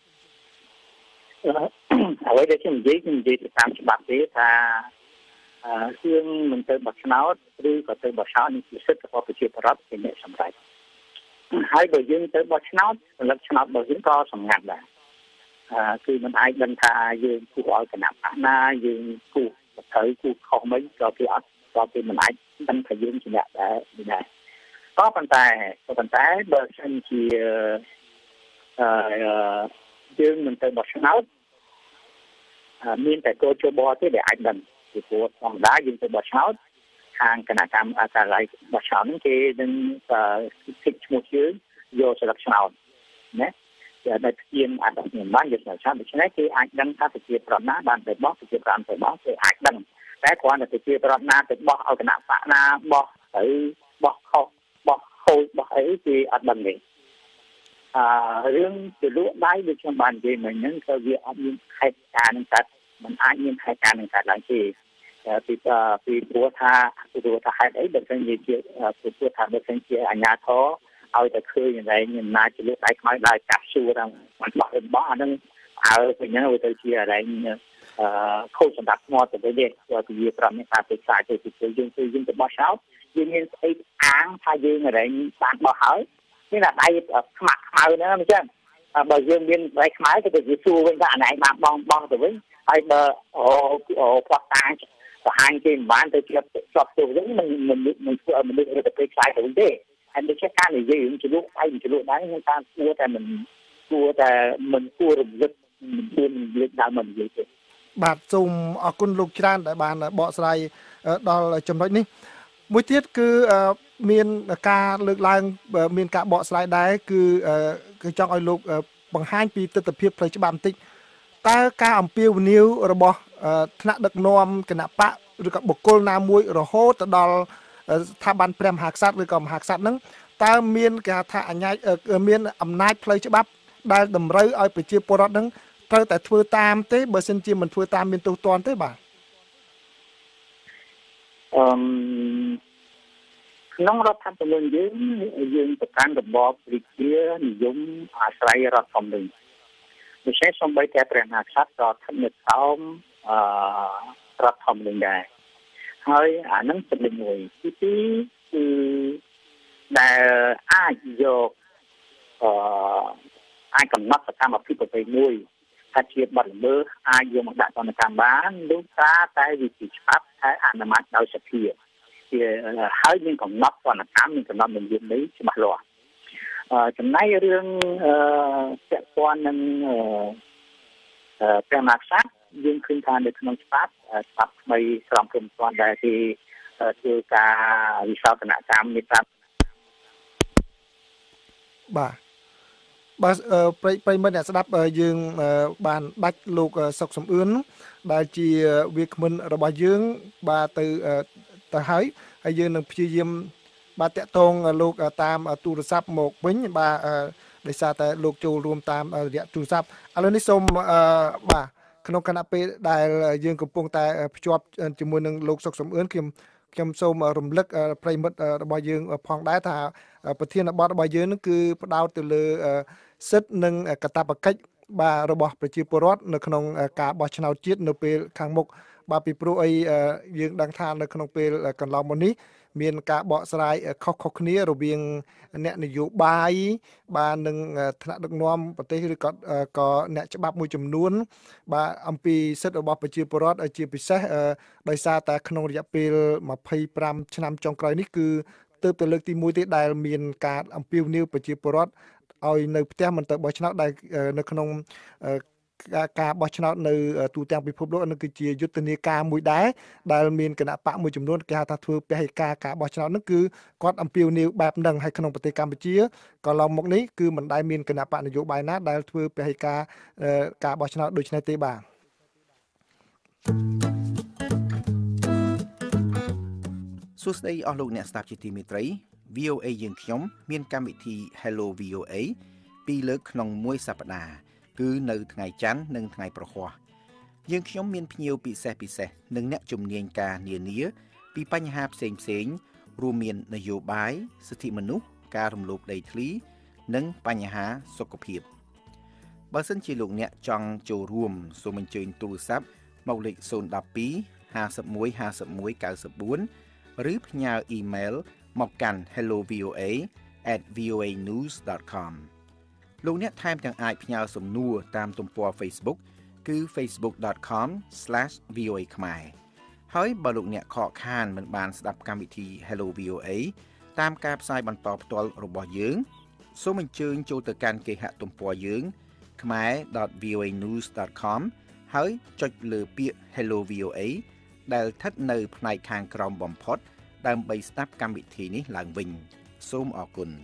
[SPEAKER 7] អ្វីដែលខ្ញុំនិយាយទៅតាមច្បាប់ទេថាយើងមិនទៅបោះឆ្នោតឬក៏ទៅបោះឆ្នោតនេះជាសិទ្ធិរបស់ប្រជាពលរដ្ឋជាអ្នកសម្រេចហើយបើយើងទៅបោះឆ្នោតផលិតឆ្នោតរបស់យើងក៏សម្ងាត់ដែរគឺមិនអាចដឹងថាយើងគូឲ្យគណៈបកណាយើងគូត្រូវគូខុសមិនក៏គេអត់ក៏គេមិនអាចដឹងថាយើងជាអ្នកដែរក៏ប៉ុន្តែបើសិនជាយើងមិនទៅបោះឆ្នោតមានតែកោជបទេដែលអាចដឹងពីព្រោះធម្មតាយើងទៅបោះឆ្នោតខាងគណៈកម្មការិយាបោះឆ្នោតហ្នឹងគេនឹងគិតឈ្មោះយើងយកស្លឹកឆ្នោតណាដែលស្ទៀនអត់មានបានយកស្លឹកឆ្នោតដូច្នេះគេអាចដឹងថាប្រជាប្រដ្ឋណាបានទៅបោះប្រជាប្រដ្ឋទៅបោះគេអាចដឹងតែគ្រាន់តែប្រជាប្រដ្ឋណាទៅបោះឲ្យគណៈបកណាបោះទៅបោះខុសបោះខូចបោះអីគេអត់ដឹងទេរឿងជាលក់ដៃដូចខ្ញុំបាននិយាយមិញហ្នឹងក៏វាអត់មានខេត្តការនឹងកាត់มันអាចមានខេត្តការនឹងកាត់ឡើងទេពីព្រោះថាហេតុអីបើមិននិយាយជាព្រោះថាបើមិនជាអាជ្ញាធរឲ្យតែឃើញកន្លែងអំណាចជាលក់ដៃខ្មៅដល់កាប់សួរដល់មិនបោះរបស់អាហ្នឹងពេញហ្នឹងទៅជាកន្លែងខូចសម្រាប់ស្មត់ទៅវិញទេព្រោះពីវាប្រមានការពិសាទៅពីយើងទៅបោះឆ្នោតយើងមានស្អីអាងថាយើងកន្លែងបានបោះហើយនេះថាដៃខ្មាក់ខ្មៅហ្នឹងអញ្ចឹងបើយើងមានដៃខ្មៅទៅវាសួរវិញថាអាណែបានបោះទៅវិញហើយបើផ្លាស់តាបង្ហាញគេមិនបានទៅជាប់ទៅវិញមិនធ្វើឲ្យមនុស្សទៅខ្លាចទៅវិញទេហើយដូចជាការនិយាយរឿងជ្រុលដៃខ្ញុំថាគួរតែមិនគួររំលឹកមិនលើកដើមមកនិយាយទេ
[SPEAKER 6] បាទសូមអរគុណលោកច្រើនដែលបានបកស្រាយដល់ចំណុចនេះមួយទៀតគឺមានការលើកឡើងមានការបកស្រាយដែរគឺចង់ឲ្យលោកបង្ហាញពីទស្សនវិជ្ជាផ្លូវច្បាប់បន្តិចតើការអំពាវនាវរបស់ថ្នាក់ដឹកនាំគណៈបកឬក៏បុគ្គលណាមួយរហូតទៅដល់ស្ថាប័នព្រះមហាក្សត្រឬក៏មហាក្សត្រហ្នឹងតើមានគេថាមានអំណាចផ្លូវច្បាប់ដែលតម្រូវឲ្យប្រជាពលរដ្ឋហ្នឹងត្រូវតែធ្វើតាមទេបើមិនជាមិនធ្វើតាមមានទោសទណ្ឌទេបាទ
[SPEAKER 7] ក្នុងរដ្ឋធម្មនុញ្ញយើងប្រកាន់របបរាជានិយមអាស្រ័យរដ្ឋធម្មនុញ្ញដូច្នេះសូម្បីតែព្រះមហាក្សត្រក៏ស្ថិតនៅក្រោមរដ្ឋធម្មនុញ្ញដែរហើយអានឹងចំណុចមួយទី2គឺដែលអាចយកអាចកំណត់សកម្មភាពប្រពៃមួយថាជាបទល្មើសអាចយកមកដាក់ទណ្ឌកម្មបានដូចតែវិធីច្បាប់តែអនុម័តដោយសភាជាហើយមានកំណត់ទណ្ឌកម្មមានកំណត់នយោបាយច្បាស់លាស់ចំណែករឿងពាក់ព័ន្ធនឹងព្រះមហាក្សត្រយើងឃើញថានៅក្នុងច្បាប់ថ្មីក្រមព្រំប្រទានដែលគេធ្វើការវិសោធនកម្មនេះបាទ
[SPEAKER 6] ប្រិមិត្តអ្នកស្ដាប់យើងបានដាច់លោកសុកសំអឿនដែលជាវាគ្មិនរបស់យើងបាទទៅហើយយើងនឹងព្យាយាមបាទតាក់ទងលោកតាមទូរស័ព្ទមកវិញបាទដោយសារតែលោកចូលរួមតាមរយៈទូរស័ព្ទឥឡូវនេះសូមបាទក្នុងគណៈពេលដែលយើងកំពុងតែភ្ជាប់ជាមួយនឹងលោកសុកសំអឿនខ្ញុំសូមរំលឹកប្រិមិត្តរបស់យើងផងដែរថាប្រធានបទរបស់យើងនឹងគឺផ្ដោតទៅលើសិទ្ធិនិងកាតព្វកិច្ចបាទរបស់ប្រជាពលរដ្ឋនៅក្នុងការបោះឆ្នោតជាតិនៅពេលខាងមុខបាទពីព្រោះអីយើងដឹងថានៅក្នុងពេលកន្លងមកនេះមានការបកស្រាយខុសគ្នារវាងអ្នកនយោបាយបាទនិងថ្នាក់ដឹកនាំប្រទេសឬក៏អ្នកច្បាប់មួយចំនួនបាទអំពីសិទ្ធិរបស់ប្រជាពលរដ្ឋជាពិសេសដោយសារតែក្នុងរយៈពេល25ឆ្នាំចុងក្រោយនេះគឺទើបតែលើកទី1ទេដែលមានការអំពាវនាវប្រជាពលរដ្ឋឲ្យនៅផ្ទះមិនទៅបោះឆ្នោតដែលនៅក្នុងការបោះឆ្នោតនៅទូទាំងពិភពលោកនោះគឺជាយុទ្ធនាការមួយដែរដែលមានគណៈបកមួយចំនួនគេហៅថាធ្វើពហិការការបោះឆ្នោតនោះគឺគាត់អំពាវនាវបែបហ្នឹងហើយក្នុងប្រទេសកម្ពុជាក៏ឡងមកនេះគឺមិនដែលមានគណៈបកនយោបាយណាដែលធ្វើពហិការការបោះឆ្នោតដូចនេះទេបាទ
[SPEAKER 9] សួស្តីអស់លោកអ្នកស្ដាប់ជាទីមេត្រី VOA យើងខ្ញុំមានកម្មវិធី Hello VOA ពីរលើកក្នុងមួយសប្តាហ៍គឺនៅថ្ងៃច័ន្ទនិងថ្ងៃប្រហ័សយើងខ្ញុំមានភ្ញៀវពិសេសនិងអ្នកជំនាញការនានាពីបញ្ហាផ្សេងរួមមាននយោបាយសិទ្ធិមនុស្សការរំលោភដីធ្លីនិងបញ្ហាសុខភាពបើសិនជាលោកអ្នកចង់ចូលរួមសូមអញ្ជើញទូរស័ព្ទមកលេខ012 51 51 94 ឬផ្ញើអ៊ីមែលមកកាន់ hellovoa@voanews.com លោកអ្នកថែមទាំងអាចផ្ញើសំណួរតាមទំព័រ Facebook គឺ facebook.com/voa ខ្មែរហើយបើលោកអ្នកខកខានមិនបានស្ដាប់កម្មវិធី Hello VOA តាមការផ្សាយបន្តផ្ទាល់របស់យើងសូមអញ្ជើញចូលទៅកាន់គេហទំព័រយើង khmer.voanews.com ហើយចុចលើពាក្យ Hello VOA ដែលស្ថិតនៅផ្នែកខាងក្រោមបំផុតដើម្បីស្ដាប់កម្មវិធីនេះឡើងវិញសូមអរគុណ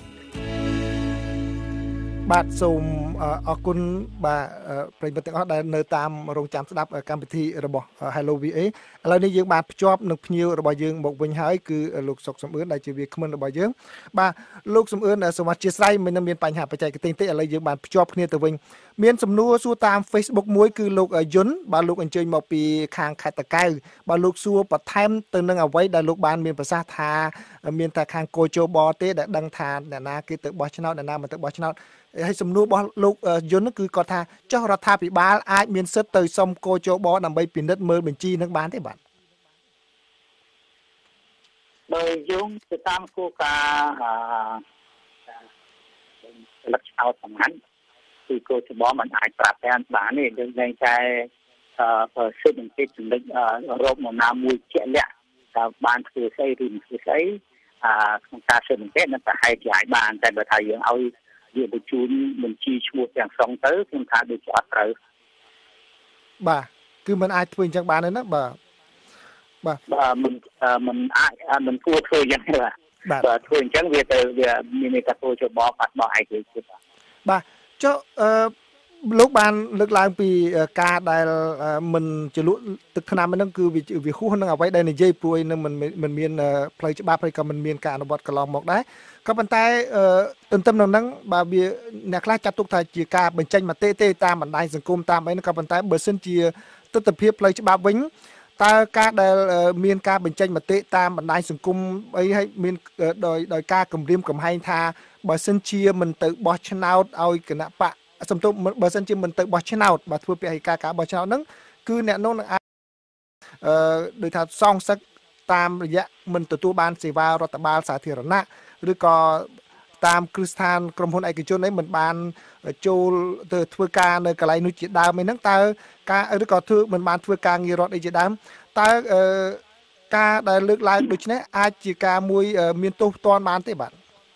[SPEAKER 6] បាទសូមអរគុណបាទប្រិយមិត្តទាំងអស់ដែលនៅតាមរងចាំស្ដាប់កម្មវិធីរបស់ Hello VA ឥឡូវនេះយើងបានភ្ជាប់នឹងភ្ញៀវរបស់យើងមកវិញហើយគឺលោកសុកសំអឿនដែលជាវាគ្មិនរបស់យើងបាទលោកសំអឿនសូមអធិស្ឋានមិនមានបញ្ហាបច្ចេកទេសទេឥឡូវយើងបានភ្ជាប់គ្នាទៅវិញមានសំណួរសួរតាម Facebook មួយគឺលោកយុនបាទលោកអញ្ជើញមកពីខាងខេត្តតាកែវបាទលោកសួរបន្ថែមទៅនឹងអ្វីដែលលោកបានមានប្រសាសន៍ថាមានតែខាងកោជបទេដែលដឹងថាអ្នកណាគេទៅបោះឆ្នោតអ្នកណាមិនទៅបោះឆ្នោតហើយសំណួររបស់លោកយុនគឺគាត់ថាចុះរដ្ឋាភិបាលអាចមានសិទ្ធិទៅសុំកោជបដើម្បីពិនិត្យមើលបញ្ជីនឹងបានទេបាទ
[SPEAKER 7] បើយោងទៅតាមគោលការណ៍លក្ខណៈសំខាន់គឺកោជបមិនអាចប្រាប់បានទេយើងតែសិទ្ធិនឹងគេចំណុចរោគមកណាមួយជាក់លាក់ថាបានធ្វើស្អីឬមិនធ្វើស្អីក្នុងការសិទ្ធិនឹងគេនឹងប្រហែលជាអាចបានតែបើថាយើងឲ្យយើងបញ្ជូនបញ្ជីឈ្មោះទាំងស្រុងទៅខ្ញុំថាដូចជាអត់ត្រូវ
[SPEAKER 6] បាទគឺมันអាចធ្វើអញ្ចឹងបានទេណាបាទ
[SPEAKER 7] มันអាចมันគួរធ្វើយ៉ាងណាបាទធ្វើអញ្ចឹងវាមានតែគោជបបាត់បោះឯករាជ្យ
[SPEAKER 6] បាទចុះលោកបានលើកឡើងពីការដែលមិនជលក់ទឹកថ្នាំហ្នឹងគឺវាហួសនឹងអ្វីដែលនិយាយព្រួយនឹងមិនមានផ្លូវច្បាប់ហើយក៏មិនមានការអនុវត្តកន្លងមកដែរក៏ប៉ុន្តែទន្ទឹមនឹងហ្នឹងបើវាអ្នកខ្លះចាត់ទុកថាជាការបញ្ចេញមតិទេតាមបណ្ដាញសង្គមតាមអីហ្នឹងក៏ប៉ុន្តែបើសិនជាទស្សនវិជ្ជាផ្លូវច្បាប់វិញតើការដែលមានការបញ្ចេញមតិតាមបណ្ដាញសង្គមអីហើយមានដោយការគម្រាមកំហែងថាបើសិនជាមិនទៅបោះឆ្នោតឲ្យគណៈបកសំទោសបើសិនជាមិនទៅបោះឆ្នោតបើធ្វើពហិការការបោះឆ្នោតហ្នឹងគឺអ្នកនោះនឹងអាចដូចថាសងសឹកតាមរយៈមិនទទួលបានសេវារដ្ឋបាលសាធារណៈឬក៏តាមគ្រឹះស្ថានក្រុមហ៊ុនឯកជននេះមិនបានចូលទៅធ្វើការនៅកន្លែងនោះជាដើមឯហ្នឹងតើការឬក៏ធ្វើមិនបានធ្វើការងាររដ្ឋអីជាដើមតើការដែលលើកឡើងដូចនេះអាចជាការមួយមានទោសទណ្ឌបានទេបាទ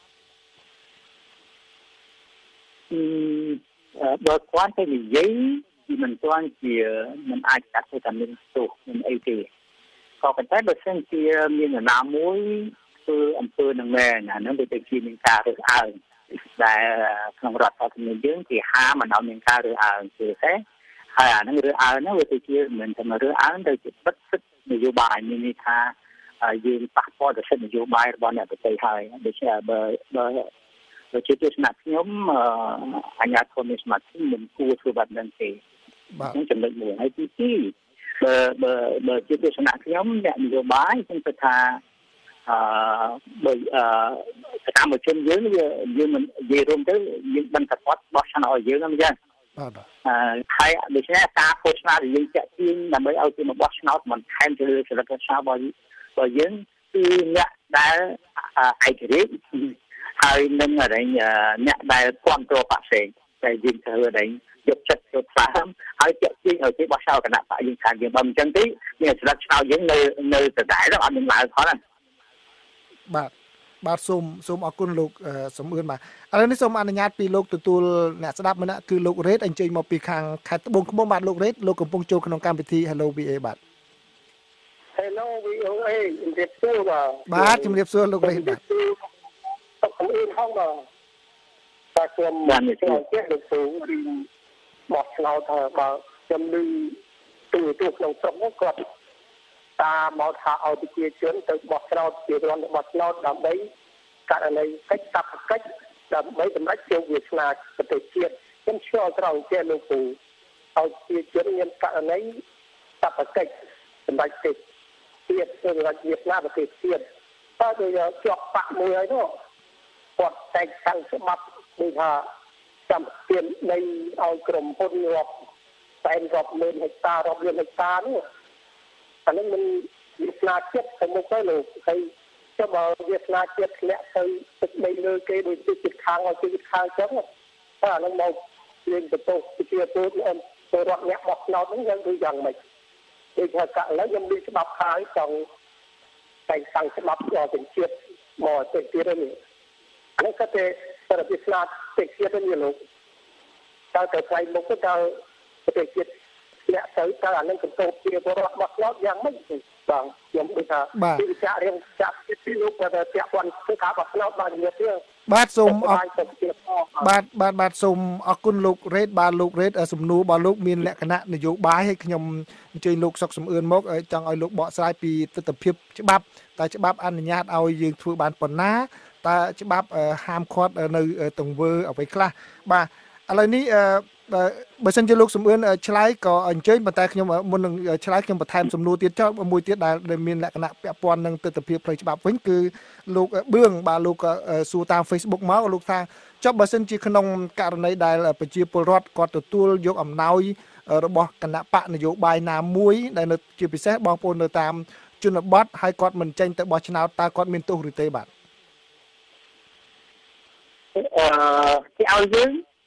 [SPEAKER 7] បើគាត់ទៅនិយាយពីមិនទាន់ជាមិនអាចចាត់ទៅតាមមានទោសមិនអីទេក៏ប៉ុន្តែបើសិនជាមាននរណាមួយធ្វើអំពើនឹងមែនអានឹងវាទៅជាមានការរើសអើងដែលក្នុងរដ្ឋធម្មនុញ្ញយើងគេហាមមិនឲ្យមានការរើសអើងទេទេហើយអានឹងរើសអើងហ្នឹងវាទៅជាមិនតែរើសអើងទៅជាបិទសិទ្ធិនយោបាយមានន័យថាយើងប៉ះពាល់ដល់សិទ្ធិនយោបាយរបស់អ្នកដទៃហើយដូច្នេះបើជាទស្សនៈខ្ញុំអាជ្ញាធរមានសមត្ថភាពមិនគួរធ្វើបែបហ្នឹងទេហ្នឹងចំណុចមួយហើយទី2បើជាទស្សនៈខ្ញុំអ្នកនយោបាយខ្ញុំគិតថាបើសកម្មជនយើងមិននិយាយរួមទៅយើងបានតែគាត់បោះឆ្នោតឲ្យយើងហ្នឹងអញ្ចឹងបាទហើយដូច្នេះការឃោសនាដែលយើងចាក់ទាញដើម្បីឲ្យគេមកបោះឆ្នោតមិនថែមទៅលើចរិតឆ្នោតរបស់យើងគឺអ្នកដែលឯករាជ្យហើយនឹងអ្នកដែលគ្រប់គ្រងបក្សផ្សេងតែយើងធ្វើឲ្យយកចិត្តយកផ្លាមហើយចាក់ទាញឲ្យគេបោះឆ្នោតគណៈបកយើងខាងយើងបើមិនអញ្ចឹងទេមានចរិតឆ្នោតយើងនៅដដែលអត់មានឡើងផងណា
[SPEAKER 6] បាទសូមអរគុណលោកសំអឿនបាទឥឡូវនេះសូមអនុញ្ញាតពីលោកទទួលអ្នកស្ដាប់ម្នាក់គឺលោករ៉េតអញ្ជើញមកពីខាងខេត្តត្បូងឃ្មុំបាទលោករ៉េតលោកកំពុងចូលក្នុងកម្មវិធី Hello VA បាទ
[SPEAKER 10] Hello VOA ជំរាបសួរ
[SPEAKER 6] បាទជំរាបសួរលោករ៉េតបាទ
[SPEAKER 10] សុខអ៊ីនហងបាទខ្ញុំបាននិយាយចេះលោកគ្រូពីបោះឆ្នោតថាបើខ្ញុំឮទូក្នុងស្រុកនោះគាត់តាមមកថាឲ្យប្រជាជនទៅបោះឆ្នោតជារន្ធបោះឆ្នោតដើម្បីករណីកិច្ចតបកិច្ចដើម្បីសម្រេចជោគវាសនាប្រទេសជាតិខ្ញុំឆ្លងត្រង់ចេះលោកគ្រូឲ្យប្រជាជនមានករណីតបកិច្ចសម្រេចទេជាតិសម្រេចវាសនាប្រទេសជាតិតើដូចជាប់បាក់មួយហើយនោះគាត់តែងតាំងច្បាប់ដូចថាចាំទានដីឲ្យក្រុមហ៊ុនរាប់តែរាប់លានហិកតារាប់លានហិកតានោះអានេះមិនវាសនាជាតិទៅមុខទៅលោកហើយចុះបើវាសនាជាតិធ្លាក់ទៅទឹកដីលើគេដូចជាចិត្តខាងឲ្យចិត្តខាងចឹងតែអានឹងមកលេងបន្ទោសជាទូទៅរត់អ្នកបោះឆ្នោតហ្នឹងយ៉ាងដូចយ៉ាងម៉េចដូចថាកឥឡូវខ្ញុំមានច្បាប់ហើយចង់តែងតាំងច្បាប់ដល់ទាំងជាតិមកទៅទៀតនេះអានេះក៏តែវាសនាទឹកជាតិនេះលោកតើទៅផ្លៃមុខទៅប្រទេសជាតិអ្នកទៅតើអានឹងកំពុងជាបរិបទរបស់ឆ្នោតយ៉ាងម៉េចបាទខ្ញុំដូចថាពីវិចាររៀងចាក់ពីលោកគាត់តែពាក់ព័ន្ធគឺការបោះឆ្នោតបាននិយាយទៀត
[SPEAKER 6] បាទសូមបាទសូមអរគុណលោករ៉េតបាទលោករ៉េតសំណួររបស់លោកមានលក្ខណៈនយោបាយហើយខ្ញុំអញ្ជើញលោកសុកសំអឿនមកចង់ឲ្យលោកបកស្រាយពីទស្សនវិជ្ជាច្បាប់តើច្បាប់អនុញ្ញាតឲ្យយើងធ្វើបានប៉ុណ្ណាតើច្បាប់ហាមឃាត់នៅទង្វើអ្វីខ្លះបាទឥឡូវនេះបើសិនជាលោកសំអឿនឆ្លើយក៏អញ្ជើញប៉ុន្តែខ្ញុំមុននឹងឆ្លើយខ្ញុំបន្ថែមសំណួរទៀតចោលមួយទៀតដែលមានលក្ខណៈពាក់ព័ន្ធនឹងទស្សនវិជ្ជាផ្លូវច្បាប់វិញគឺលោកបឿងបាទលោកក៏សួរតាម Facebook មកលោកថាចុះបើសិនជាក្នុងករណីដែលប្រជាពលរដ្ឋគាត់ទទួលយកអំណោយរបស់គណៈបកនយោបាយណាមួយដែលនៅជាពិសេសបងប្អូននៅតាមជនបទហើយគាត់មិនចេញទៅបោះឆ្នោតតើគាត់មានទោសឬទេបាទ
[SPEAKER 7] គេឲ្យយើង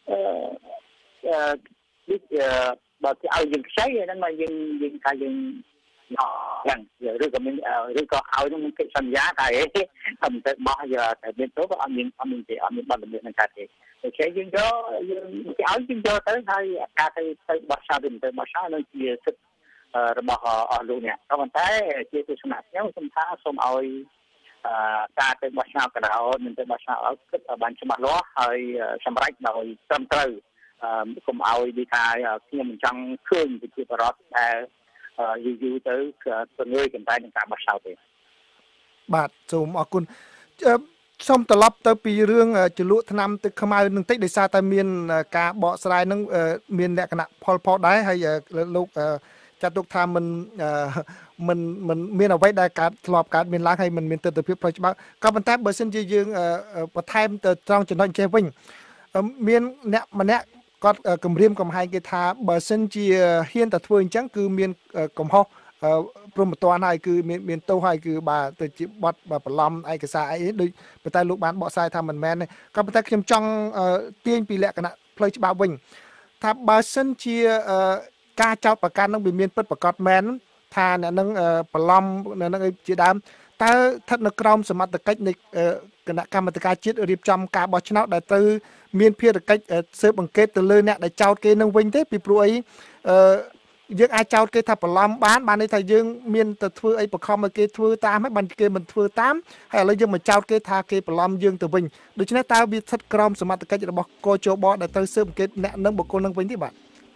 [SPEAKER 7] ដូចបើគេឲ្យយើងខ្ចីហ្នឹងមកយើងថាយើងយ៉ាងឬក៏មានឬក៏ឲ្យនឹងកិច្ចសន្យាថាហេតែទៅបោះយកតែមានទៅក៏អត់មានទេអត់មានបទល្មើសនឹងកើតទេដូច្នេះយើងយកយើងគេឲ្យយើងយកទៅហើយការទៅបោះឆ្នោតទៅបោះឆ្នោតនៅជាសិទ្ធិរបស់អស់លោកអ្នកក៏ប៉ុន្តែជាទស្សនៈខ្ញុំខ្ញុំថាសូមឲ្យការទៅបោះឆ្នោតក៏ដោយមិនទៅបោះឆ្នោតឲ្យគិតបានច្បាស់លាស់ហើយសម្រេចដោយត្រឹមត្រូវកុំឲ្យដូចថាខ្ញុំមិនចង់ឃើញប្រជាពលរដ្ឋដែលយូរទៅពង្រើយកន្តើយនឹងការបោះឆ្នោតទេ
[SPEAKER 6] បាទសូមអរគុណសូមត្រឡប់ទៅពីរឿងចលក់ថ្នាំទឹកខ្មៅនឹងតិចដោយសារតែមានការបកស្រាយនឹងមានលក្ខណៈផលដែរហើយលោកចាត់ទុកថាមិនមានអ្វីដែលធ្លាប់កើតមានឡើងហើយមិនមានទស្សនវិជ្ជាផ្លូវច្បាប់ក៏ប៉ុន្តែបើសិនជាយើងបន្ថែមទៅត្រង់ចំណុចចេះវិញមានអ្នកម្នាក់គាត់គម្រាមកំហែងគេថាបើសិនជាហ៊ានតែធ្វើអញ្ចឹងគឺមានកំហុសព្រមត្តនហើយគឺមានទោសហើយគឺបាទទៅជាបទបន្លំឯកសារអីដូចប៉ុន្តែលោកបានបកស្រាយថាមិនមែនទេក៏ប៉ុន្តែខ្ញុំចង់ទាញពីលក្ខណៈផ្លូវច្បាប់វិញថាបើសិនជាការចោទប្រកាន់នឹងវាមានពិតប្រាកដមែនថាអ្នកនឹងបន្លំនៅនឹងជាដើមតើស្ថិតនៅក្រោមសមត្ថកិច្ចនៃគណៈកម្មាធិការជាតិរៀបចំការបោះឆ្នោតដែលទៅមានភារកិច្ចស៊ើបអង្កេតទៅលើអ្នកដែលចោទគេនឹងវិញទេពីព្រោះអីយើងអាចចោទគេថាបន្លំបានន័យថាយើងមានទៅធ្វើអីបខំឲ្យគេធ្វើតាមហើយបានគេមិនធ្វើតាមហើយឥឡូវយើងមកចោទគេថាគេបន្លំយើងទៅវិញដូច្នេះតើវាស្ថិតក្រោមសមត្ថកិច្ចរបស់កោជបដែលទៅស៊ើបអង្កេតអ្នកនឹងបុគ្គលនឹងវិញទេបាទ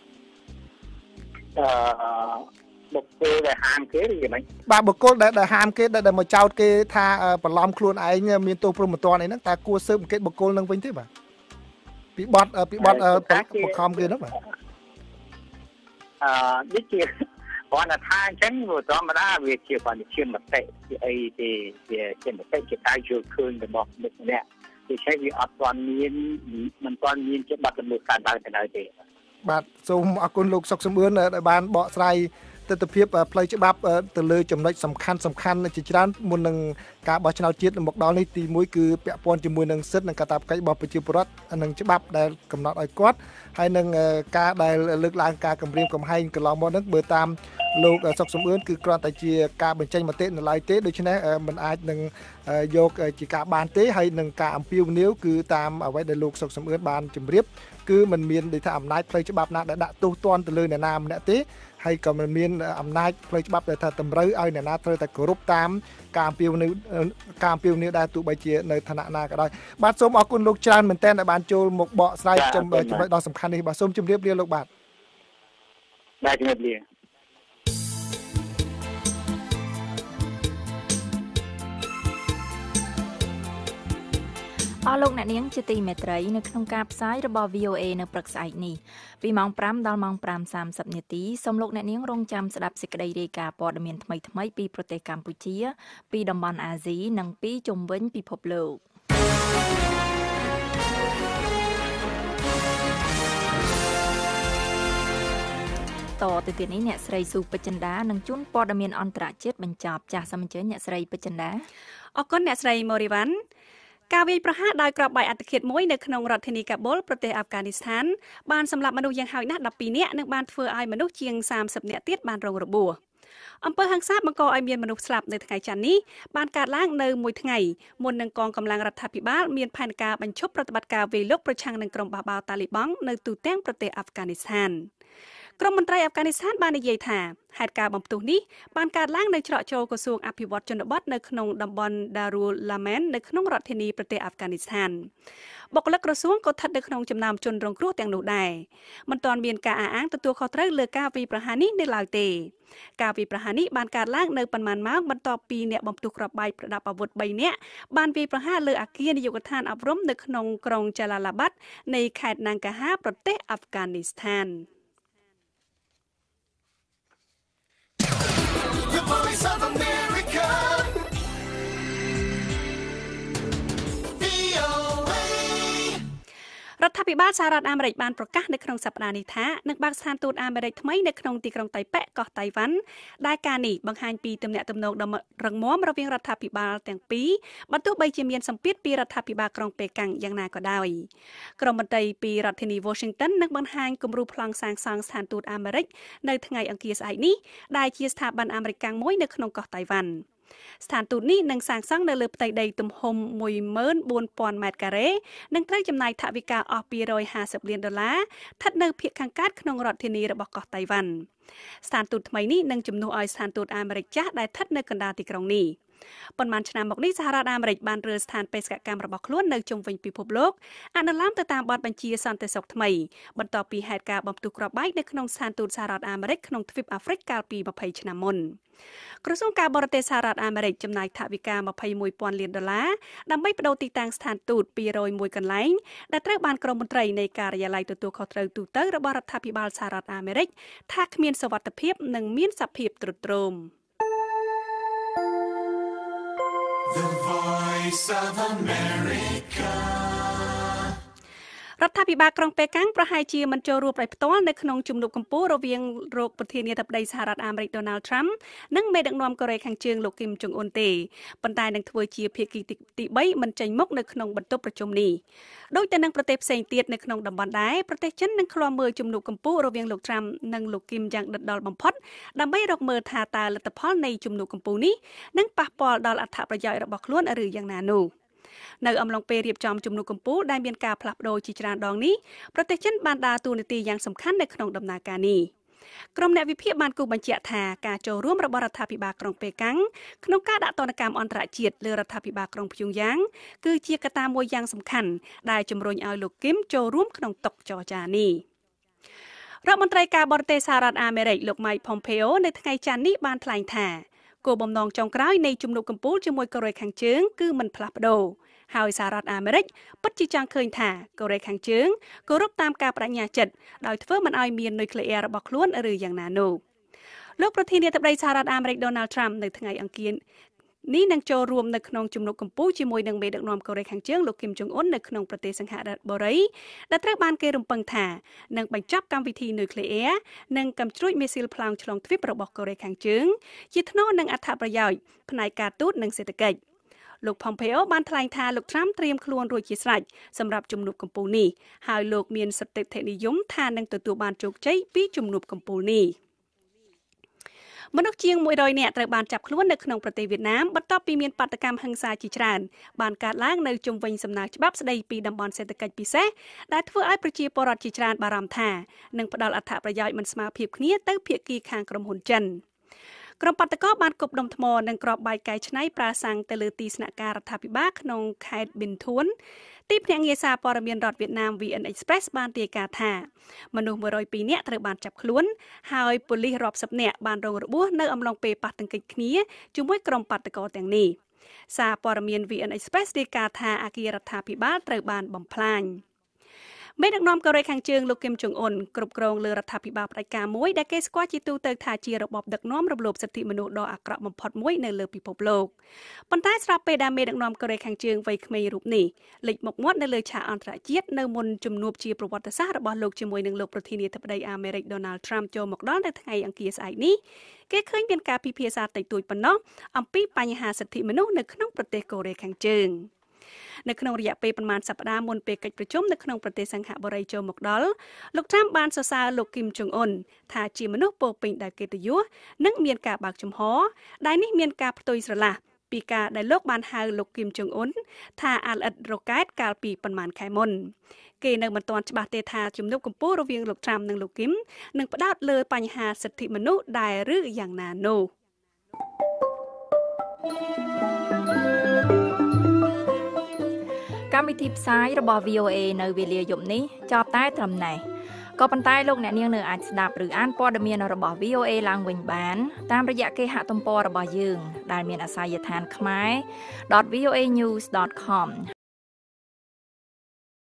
[SPEAKER 7] បុគ្គលដែលហាមគេឬយ៉ាងម៉េច
[SPEAKER 6] បាទបុគ្គលដែលហាមគេដែលមកចោទគេថាបន្លំខ្លួនឯងមានទោសព្រមត្តនអីហ្នឹងតើគួរស៊ើបអង្កេតបុគ្គលនឹងវិញទេបាទពីបទបខំគេហ្នឹងបាទ
[SPEAKER 7] នេះជាគាត់ថាអញ្ចឹងធម្មតាវាជាបញ្ជាមតិជាអីទេជាមតិជាការយល់ឃើញរបស់មិត្តម្នាក់ដូច្នេះវាអត់ទាន់មានមិនទាន់មានជាបទល្មើសកើតឡើងទៅឡើយទេ
[SPEAKER 6] បាទសូមអរគុណលោកសុកសំអឿនដែលបានបកស្រាយទស្សនវិជ្ជាផ្លូវច្បាប់ទៅលើចំណុចសំខាន់ជាច្រើនមុននឹងការបោះឆ្នោតជាតិមកដល់នេះទី1គឺពាក់ព័ន្ធជាមួយនឹងសិទ្ធិនិងកាតព្វកិច្ចរបស់ប្រជាពលរដ្ឋនិងច្បាប់ដែលកំណត់ឲ្យគាត់ហើយនឹងការដែលលើកឡើងការគម្រាមកំហែងកន្លងមកហ្នឹងបើតាមលោកសុកសំអឿនគឺគ្រាន់តែជាការបញ្ចេញមតិនៅឡើយទេដូច្នេះมันអាចនឹងយកជាការបានទេហើយនឹងការអំពាវនាវគឺតាមអ្វីដែលលោកសុកសំអឿនបានជម្រាបគឺมันមានដូចថាអំណាចផ្លូវច្បាប់ណាដែលដាក់ទោសទណ្ឌទៅលើអ្នកណាម្នាក់ទេហើយក៏មិនមានអំណាចផ្លូវច្បាប់ដែលថាតម្រូវឲ្យអ្នកណាត្រូវតែគោរពតាមការអំពាវនាវដែលទោះបីជានៅឋានៈណាក៏ដោយបាទសូមអរគុណលោកច្រើនមែនទែនដែលបានចូលមកបកស្រាយចំណុចដ៏សំខាន់នេះបាទសូមជម្រាបលាលោកបាទ
[SPEAKER 7] ជម្រាបលា
[SPEAKER 1] អស់លោកអ្នកនាងជាទីមេត្រីនៅក្នុងការផ្សាយរបស់ VOA នៅព្រឹកស្អែកនេះពីម៉ោង5ដល់ម៉ោង 5:30 នាទីសូមលោកអ្នកនាងរងចាំស្ដាប់សេចក្តីរាយការណ៍ព័ត៌មានថ្មីៗពីប្រទេសកម្ពុជាពីតំបន់អាស៊ីនិងពីជុំវិញពិភពលោកតទៅទៀតនេះអ្នកស្រីស៊ូពេជ្រចិន្តានឹងជួនព័ត៌មានអន្តរជាតិបញ្ចប់ចាសសូមអញ្ជើញអ្នកស្រីពេជ្រចិន្តា
[SPEAKER 3] អរគុណអ្នកស្រីម៉ូរីវ៉ាន់ការវាយប្រហារដោយគ្រាប់បែកអត្តឃាតមួយនៅក្នុងរដ្ឋធានីកាប៊ុលប្រទេសអាហ្វហ្គានីស្ថានបានសម្លាប់មនុស្សយ៉ាងហោចណាស់12នាក់និងបានធ្វើឲ្យមនុស្សជាង30នាក់ទៀតបានរងរបួសអំពើហិង្សាបង្កឲ្យមានមនុស្សស្លាប់នៅថ្ងៃច័ន្ទនេះបានកើតឡើងនៅមួយថ្ងៃមុននឹងកងកម្លាំងរដ្ឋាភិបាលមានផែនការបញ្ឈប់ប្រតិបត្តិការវាយលុកប្រឆាំងនឹងក្រុមបះបោរតាលីបង់នៅទូទាំងប្រទេសអាហ្វហ្គានីស្ថានក្រុមមន្ត្រីអាហ្វហ្គានីស្ថានបាននិយាយថាហេតុការណ៍បំផ្ទុះនេះបានកើតឡើងនៅច្រកចូលក្រសួងអភិវឌ្ឍជនបទនៅក្នុងតំបន់ Darul Laman នៅក្នុងរដ្ឋធានីប្រទេសអាហ្វហ្គានីស្ថានបុគ្គលិកក្រសួងក៏ស្ថិតនៅក្នុងចំណោមជនរងគ្រោះទាំងនោះដែរមិនទាន់មានការអះអាងទទួលខុសត្រូវលើការវាយប្រហារនេះនៅឡើយទេការវាយប្រហារនេះបានកើតឡើងនៅប៉ុន្មានម៉ោងបន្ទាប់ពីអ្នកបំផ្ទុះគ្រាប់បែកប្រដាប់អាវុធ3នាក់បានវាយប្រហារលើអគារនាយកដ្ឋានអប់រំនៅក្នុងក្រុង Jalalabad នៃខេត្ត Nangarhar ប្រទេសអាហ្វហ្គានីស្ថាន
[SPEAKER 8] The Voice of America. VOA.
[SPEAKER 3] រដ្ឋាភិបាលសហរដ្ឋអាមេរិកបានប្រកាសនៅក្នុងសប្តាហ៍នេះថានឹងបើកស្ថានទូតអាមេរិកថ្មីនៅក្នុងទីក្រុងតៃប៉េកោះតៃវ៉ាន់ដែលការនេះបង្ហាញពីទំនាក់ទំនងដ៏រឹងមាំរវាងរដ្ឋាភិបាលទាំងពីរបើទោះបីជាមានសម្ពាធពីរដ្ឋាភិបាលក្រុងប៉េកាំងយ៉ាងណាក៏ដោយក្រុមមន្ត្រីពីរដ្ឋធានី Washington នឹងបង្ហាញគំរូប្លង់សាងសង់ស្ថានទូតអាមេរិកនៅថ្ងៃអង្គារស្អែកនេះដែលជាស្ថាប័នអាមេរិកកាំងមួយនៅក្នុងកោះតៃវ៉ាន់ស្ថានទូតនេះនឹងសាងសង់នៅលើផ្ទៃដីទំហំ 14,000 ម៉ែត្រការ៉េនិងត្រូវចំណាយថវិកាអស់$250 លានស្ថិតនៅភាគខាងកើតក្នុងរដ្ឋធានីរបស់កោះតៃវ៉ាន់ស្ថានទូតថ្មីនេះនឹងជំនួសឲ្យស្ថានទូតអាមេរិកចាស់ដែលស្ថិតនៅកណ្ដាលទីក្រុងនេះប៉ុន្មានឆ្នាំមកនេះសហរដ្ឋអាមេរិកបានរើស្ថានបេសកកម្មរបស់ខ្លួននៅជុំវិញពិភពលោកអនុលោមទៅតាមបទបញ្ជាសន្តិសុខថ្មីបន្ទាប់ពីហេតុការណ៍បំផ្ទុះគ្រាប់បែកនៅក្នុងស្ថានទូតសហរដ្ឋអាមេរិកក្នុងទ្វីបអាហ្វ្រិកកាលពី20ឆ្នាំមុនក្រសួងការបរទេសសហរដ្ឋអាមេរិកចំណាយថវិកា$21,000 លានដើម្បីបដូរទីតាំងស្ថានទូត201កន្លែងដែលត្រូវបានក្រុមមន្ត្រីនៃការិយាល័យទទួលខុសត្រូវទូទៅរបស់រដ្ឋាភិបាលសហរដ្ឋអាមេរិកថាគ្មានសុវត្ថិភាពនិងមានសភាពទ្រុឌទ្រោម
[SPEAKER 8] The Voice of America.
[SPEAKER 3] រដ្ឋរដ្ឋាភិបាលក្រុងប៉េកាំងប្រហែលជាមិនចូលរួមដោយផ្ទាល់នៅក្នុងជំនួបកម្ពុជារវាងលោកប្រធានាធិបតីសហរដ្ឋអាមេរិក Donald Trump និងមេដឹកនាំកូរ៉េខាងជើងលោក Kim Jong Un ទេប៉ុន្តែនឹងធ្វើជាភាគីទី3មិនចេញមុខនៅក្នុងបន្ទប់ប្រជុំនេះដោយទៅនឹងប្រទេសផ្សេងទៀតនៅក្នុងតំបន់ដែរប្រទេសចិននឹងឃ្លាំមើលជំនួបកម្ពុជារវាងលោក Trump និងលោក Kim យ៉ាងដិតដល់បំផុតដើម្បីរកមើលថាតើលទ្ធផលនៃជំនួបកម្ពុជានេះនឹងប៉ះពាល់ដល់អត្ថប្រយោជន៍របស់ខ្លួនឬយ៉ាងណានោះនៅអំឡុងពេលរៀបចំជំនួបកម្ពុជាដែលមានការផ្លាស់ប្ដូរជាច្រើនដងនេះប្រទេសចិនបានដើរតួនាទីយ៉ាងសំខាន់នៅក្នុងដំណើរការនេះក្រុមអ្នកវិភាគបានគូបញ្ជាក់ថាការចូលរួមរបស់រដ្ឋាភិបាលក្រុងប៉េកាំងក្នុងការដាក់ទណ្ឌកម្មអន្តរជាតិលើរដ្ឋាភិបាលក្រុងព្យុងយ៉ាងគឺជាកត្តាមួយយ៉ាងសំខាន់ដែលជំរុញឲ្យលោកគឹមចូលរួមក្នុងតុចរចានេះរដ្ឋមន្ត្រីការបរទេសសហរដ្ឋអាមេរិកលោក Mike Pompeo នៅថ្ងៃច័ន្ទនេះបានថ្លែងថាគោលបំណងចុងក្រោយនៃជំនួបកម្ពុជាជាមួយកូរ៉េខាងជើងគឺមិនផ្លាស់ប្ដូរហើយសហរដ្ឋអាមេរិកពិតជាចង់ឃើញថាកូរ៉េខាងជើងគោរពតាមការបដិញ្ញាចិត្តដោយធ្វើមិនឲ្យមាននុយក្លេអ៊ែររបស់ខ្លួនឬយ៉ាងណានោះលោកប្រធានាធិបតីសហរដ្ឋអាមេរិក Donald Trump នៅថ្ងៃអង្គារនេះនឹងចូលរួមនៅក្នុងជំនួបកម្ពុជាជាមួយនឹងមេដឹកនាំកូរ៉េខាងជើងលោក Kim Jong Un នៅក្នុងប្រទេសសិង្ហបុរីដែលត្រូវបានគេរំពឹងថានឹងបញ្ចប់កម្មវិធីនុយក្លេអ៊ែរនិងកាំជ្រួចមីស៊ីលផ្លោងឆ្លងទ្វីបរបស់កូរ៉េខាងជើងជាថ្នូរនឹងអត្ថប្រយោជន៍ផ្នែកការទូតនិងសេដ្ឋកិច្ចលោក Pompeo បានថ្លែងថាលោក Trump ត្រៀមខ្លួនរួចជាស្រេចសម្រាប់ជំនួបកម្ពុជានេះហើយលោកមានសតិធិនិយមថានឹងទទួលបានជោគជ័យពីជំនួបកម្ពុជានេះមនុស្សជាង100នាក់ត្រូវបានចាប់ខ្លួននៅក្នុងប្រទេសវៀតណាមបន្ទាប់ពីមានបាតកម្មហិង្សាជាច្រើនបានកើតឡើងនៅជុំវិញសំណើច្បាប់ស្តីពីតំបន់សេដ្ឋកិច្ចពិសេសដែលធ្វើឲ្យប្រជាពលរដ្ឋជាច្រើនបារម្ភថានឹងផ្ដល់អត្ថប្រយោជន៍មិនស្មើភាពគ្នាទៅភាគីខាងក្រុមហ៊ុនចិនក្រុមបាតកោបានគប់ដុំថ្មនិងគ្រាប់បែកកែច្នៃប្រាសាំងទៅលើទីស្នាក់ការរដ្ឋាភិបាលក្នុងខេត្តប៊ិនធួនទីភ្នាក់ងារសារព័ត៌មានរដ្ឋវៀតណាម VN Express បានរាយការណ៍ថាមនុស្ស102នាក់ត្រូវបានចាប់ខ្លួនហើយប៉ូលីសរាប់សិបនាក់បានរងរបួសនៅអំឡុងពេលប៉ះទង្គិចគ្នាជាមួយក្រុមបាតកោទាំងនេះសារព័ត៌មាន VN Express រាយការណ៍ថាអគាររដ្ឋាភិបាលត្រូវបានបំផ្លាញមេដឹកនាំកូរ៉េខាងជើងលោក Kim Jong Un គ្រប់គ្រងលើរដ្ឋាភិបាលផ្ដាច់ការមួយដែលគេស្គាល់ជាទូទៅថាជារបបដឹកនាំរំលោភសិទ្ធិមនុស្សដ៏អាក្រក់បំផុតមួយនៅលើពិភពលោកប៉ុន្តែស្រាប់ពេលដែលមេដឹកនាំកូរ៉េខាងជើងវ័យក្មេងរូបនេះលេចមុខមាត់នៅលើឆាកអន្តរជាតិនៅមុនជំនួបជាប្រវត្តិសាស្ត្ររបស់លោកជាមួយនឹងលោកប្រធានាធិបតីអាមេរិក Donald Trump ចូលមកដល់នៅថ្ងៃអង្គារស្អែកនេះគេឃើញមានការពិភាក្សាតិចតួចប៉ុណ្ណោះអំពីបញ្ហាសិទ្ធិមនុស្សនៅក្នុងប្រទេសកូរ៉េខាងជើងនៅក្នុងរយៈពេលប្រមាណសប្តាហ៍មុនពេលកិច្ចប្រជុំនៅក្នុងប្រទេសសិង្ហបុរីចូលមកដល់លោក Trump បានសរសើរលោក Kim Jong Un ថាជាមនុស្សពោរពេញដោយកិត្តិយសនិងមានការបើកចំហដែលនេះមានការផ្ទុយស្រឡះពីការដែលលោកបានហៅលោក Kim Jong Un ថាអាល្អិតរ៉ុកែតកាលពីប្រមាណខែមុនគេនៅមិនទាន់ច្បាស់ទេថាជំនួបកម្ពុជារវាងលោក Trump និងលោក Kim នឹងផ្ដោតលើបញ្ហាសិទ្ធិមនុស្សដែរឬយ៉ាងណានោះ
[SPEAKER 1] កម្មវិធីផ្សាយរបស់ VOA នៅវេលាយប់នេះចប់តែត្រឹមនេះក៏ប៉ុន្តែលោកអ្នកនាងនៅអាចស្ដាប់ឬអានព័ត៌មានរបស់ VOA ឡើងវិញបានតាមរយៈគេហទំព័ររបស់យើងដែលមានអាសយដ្ឋានខ្មែរ.voanews.com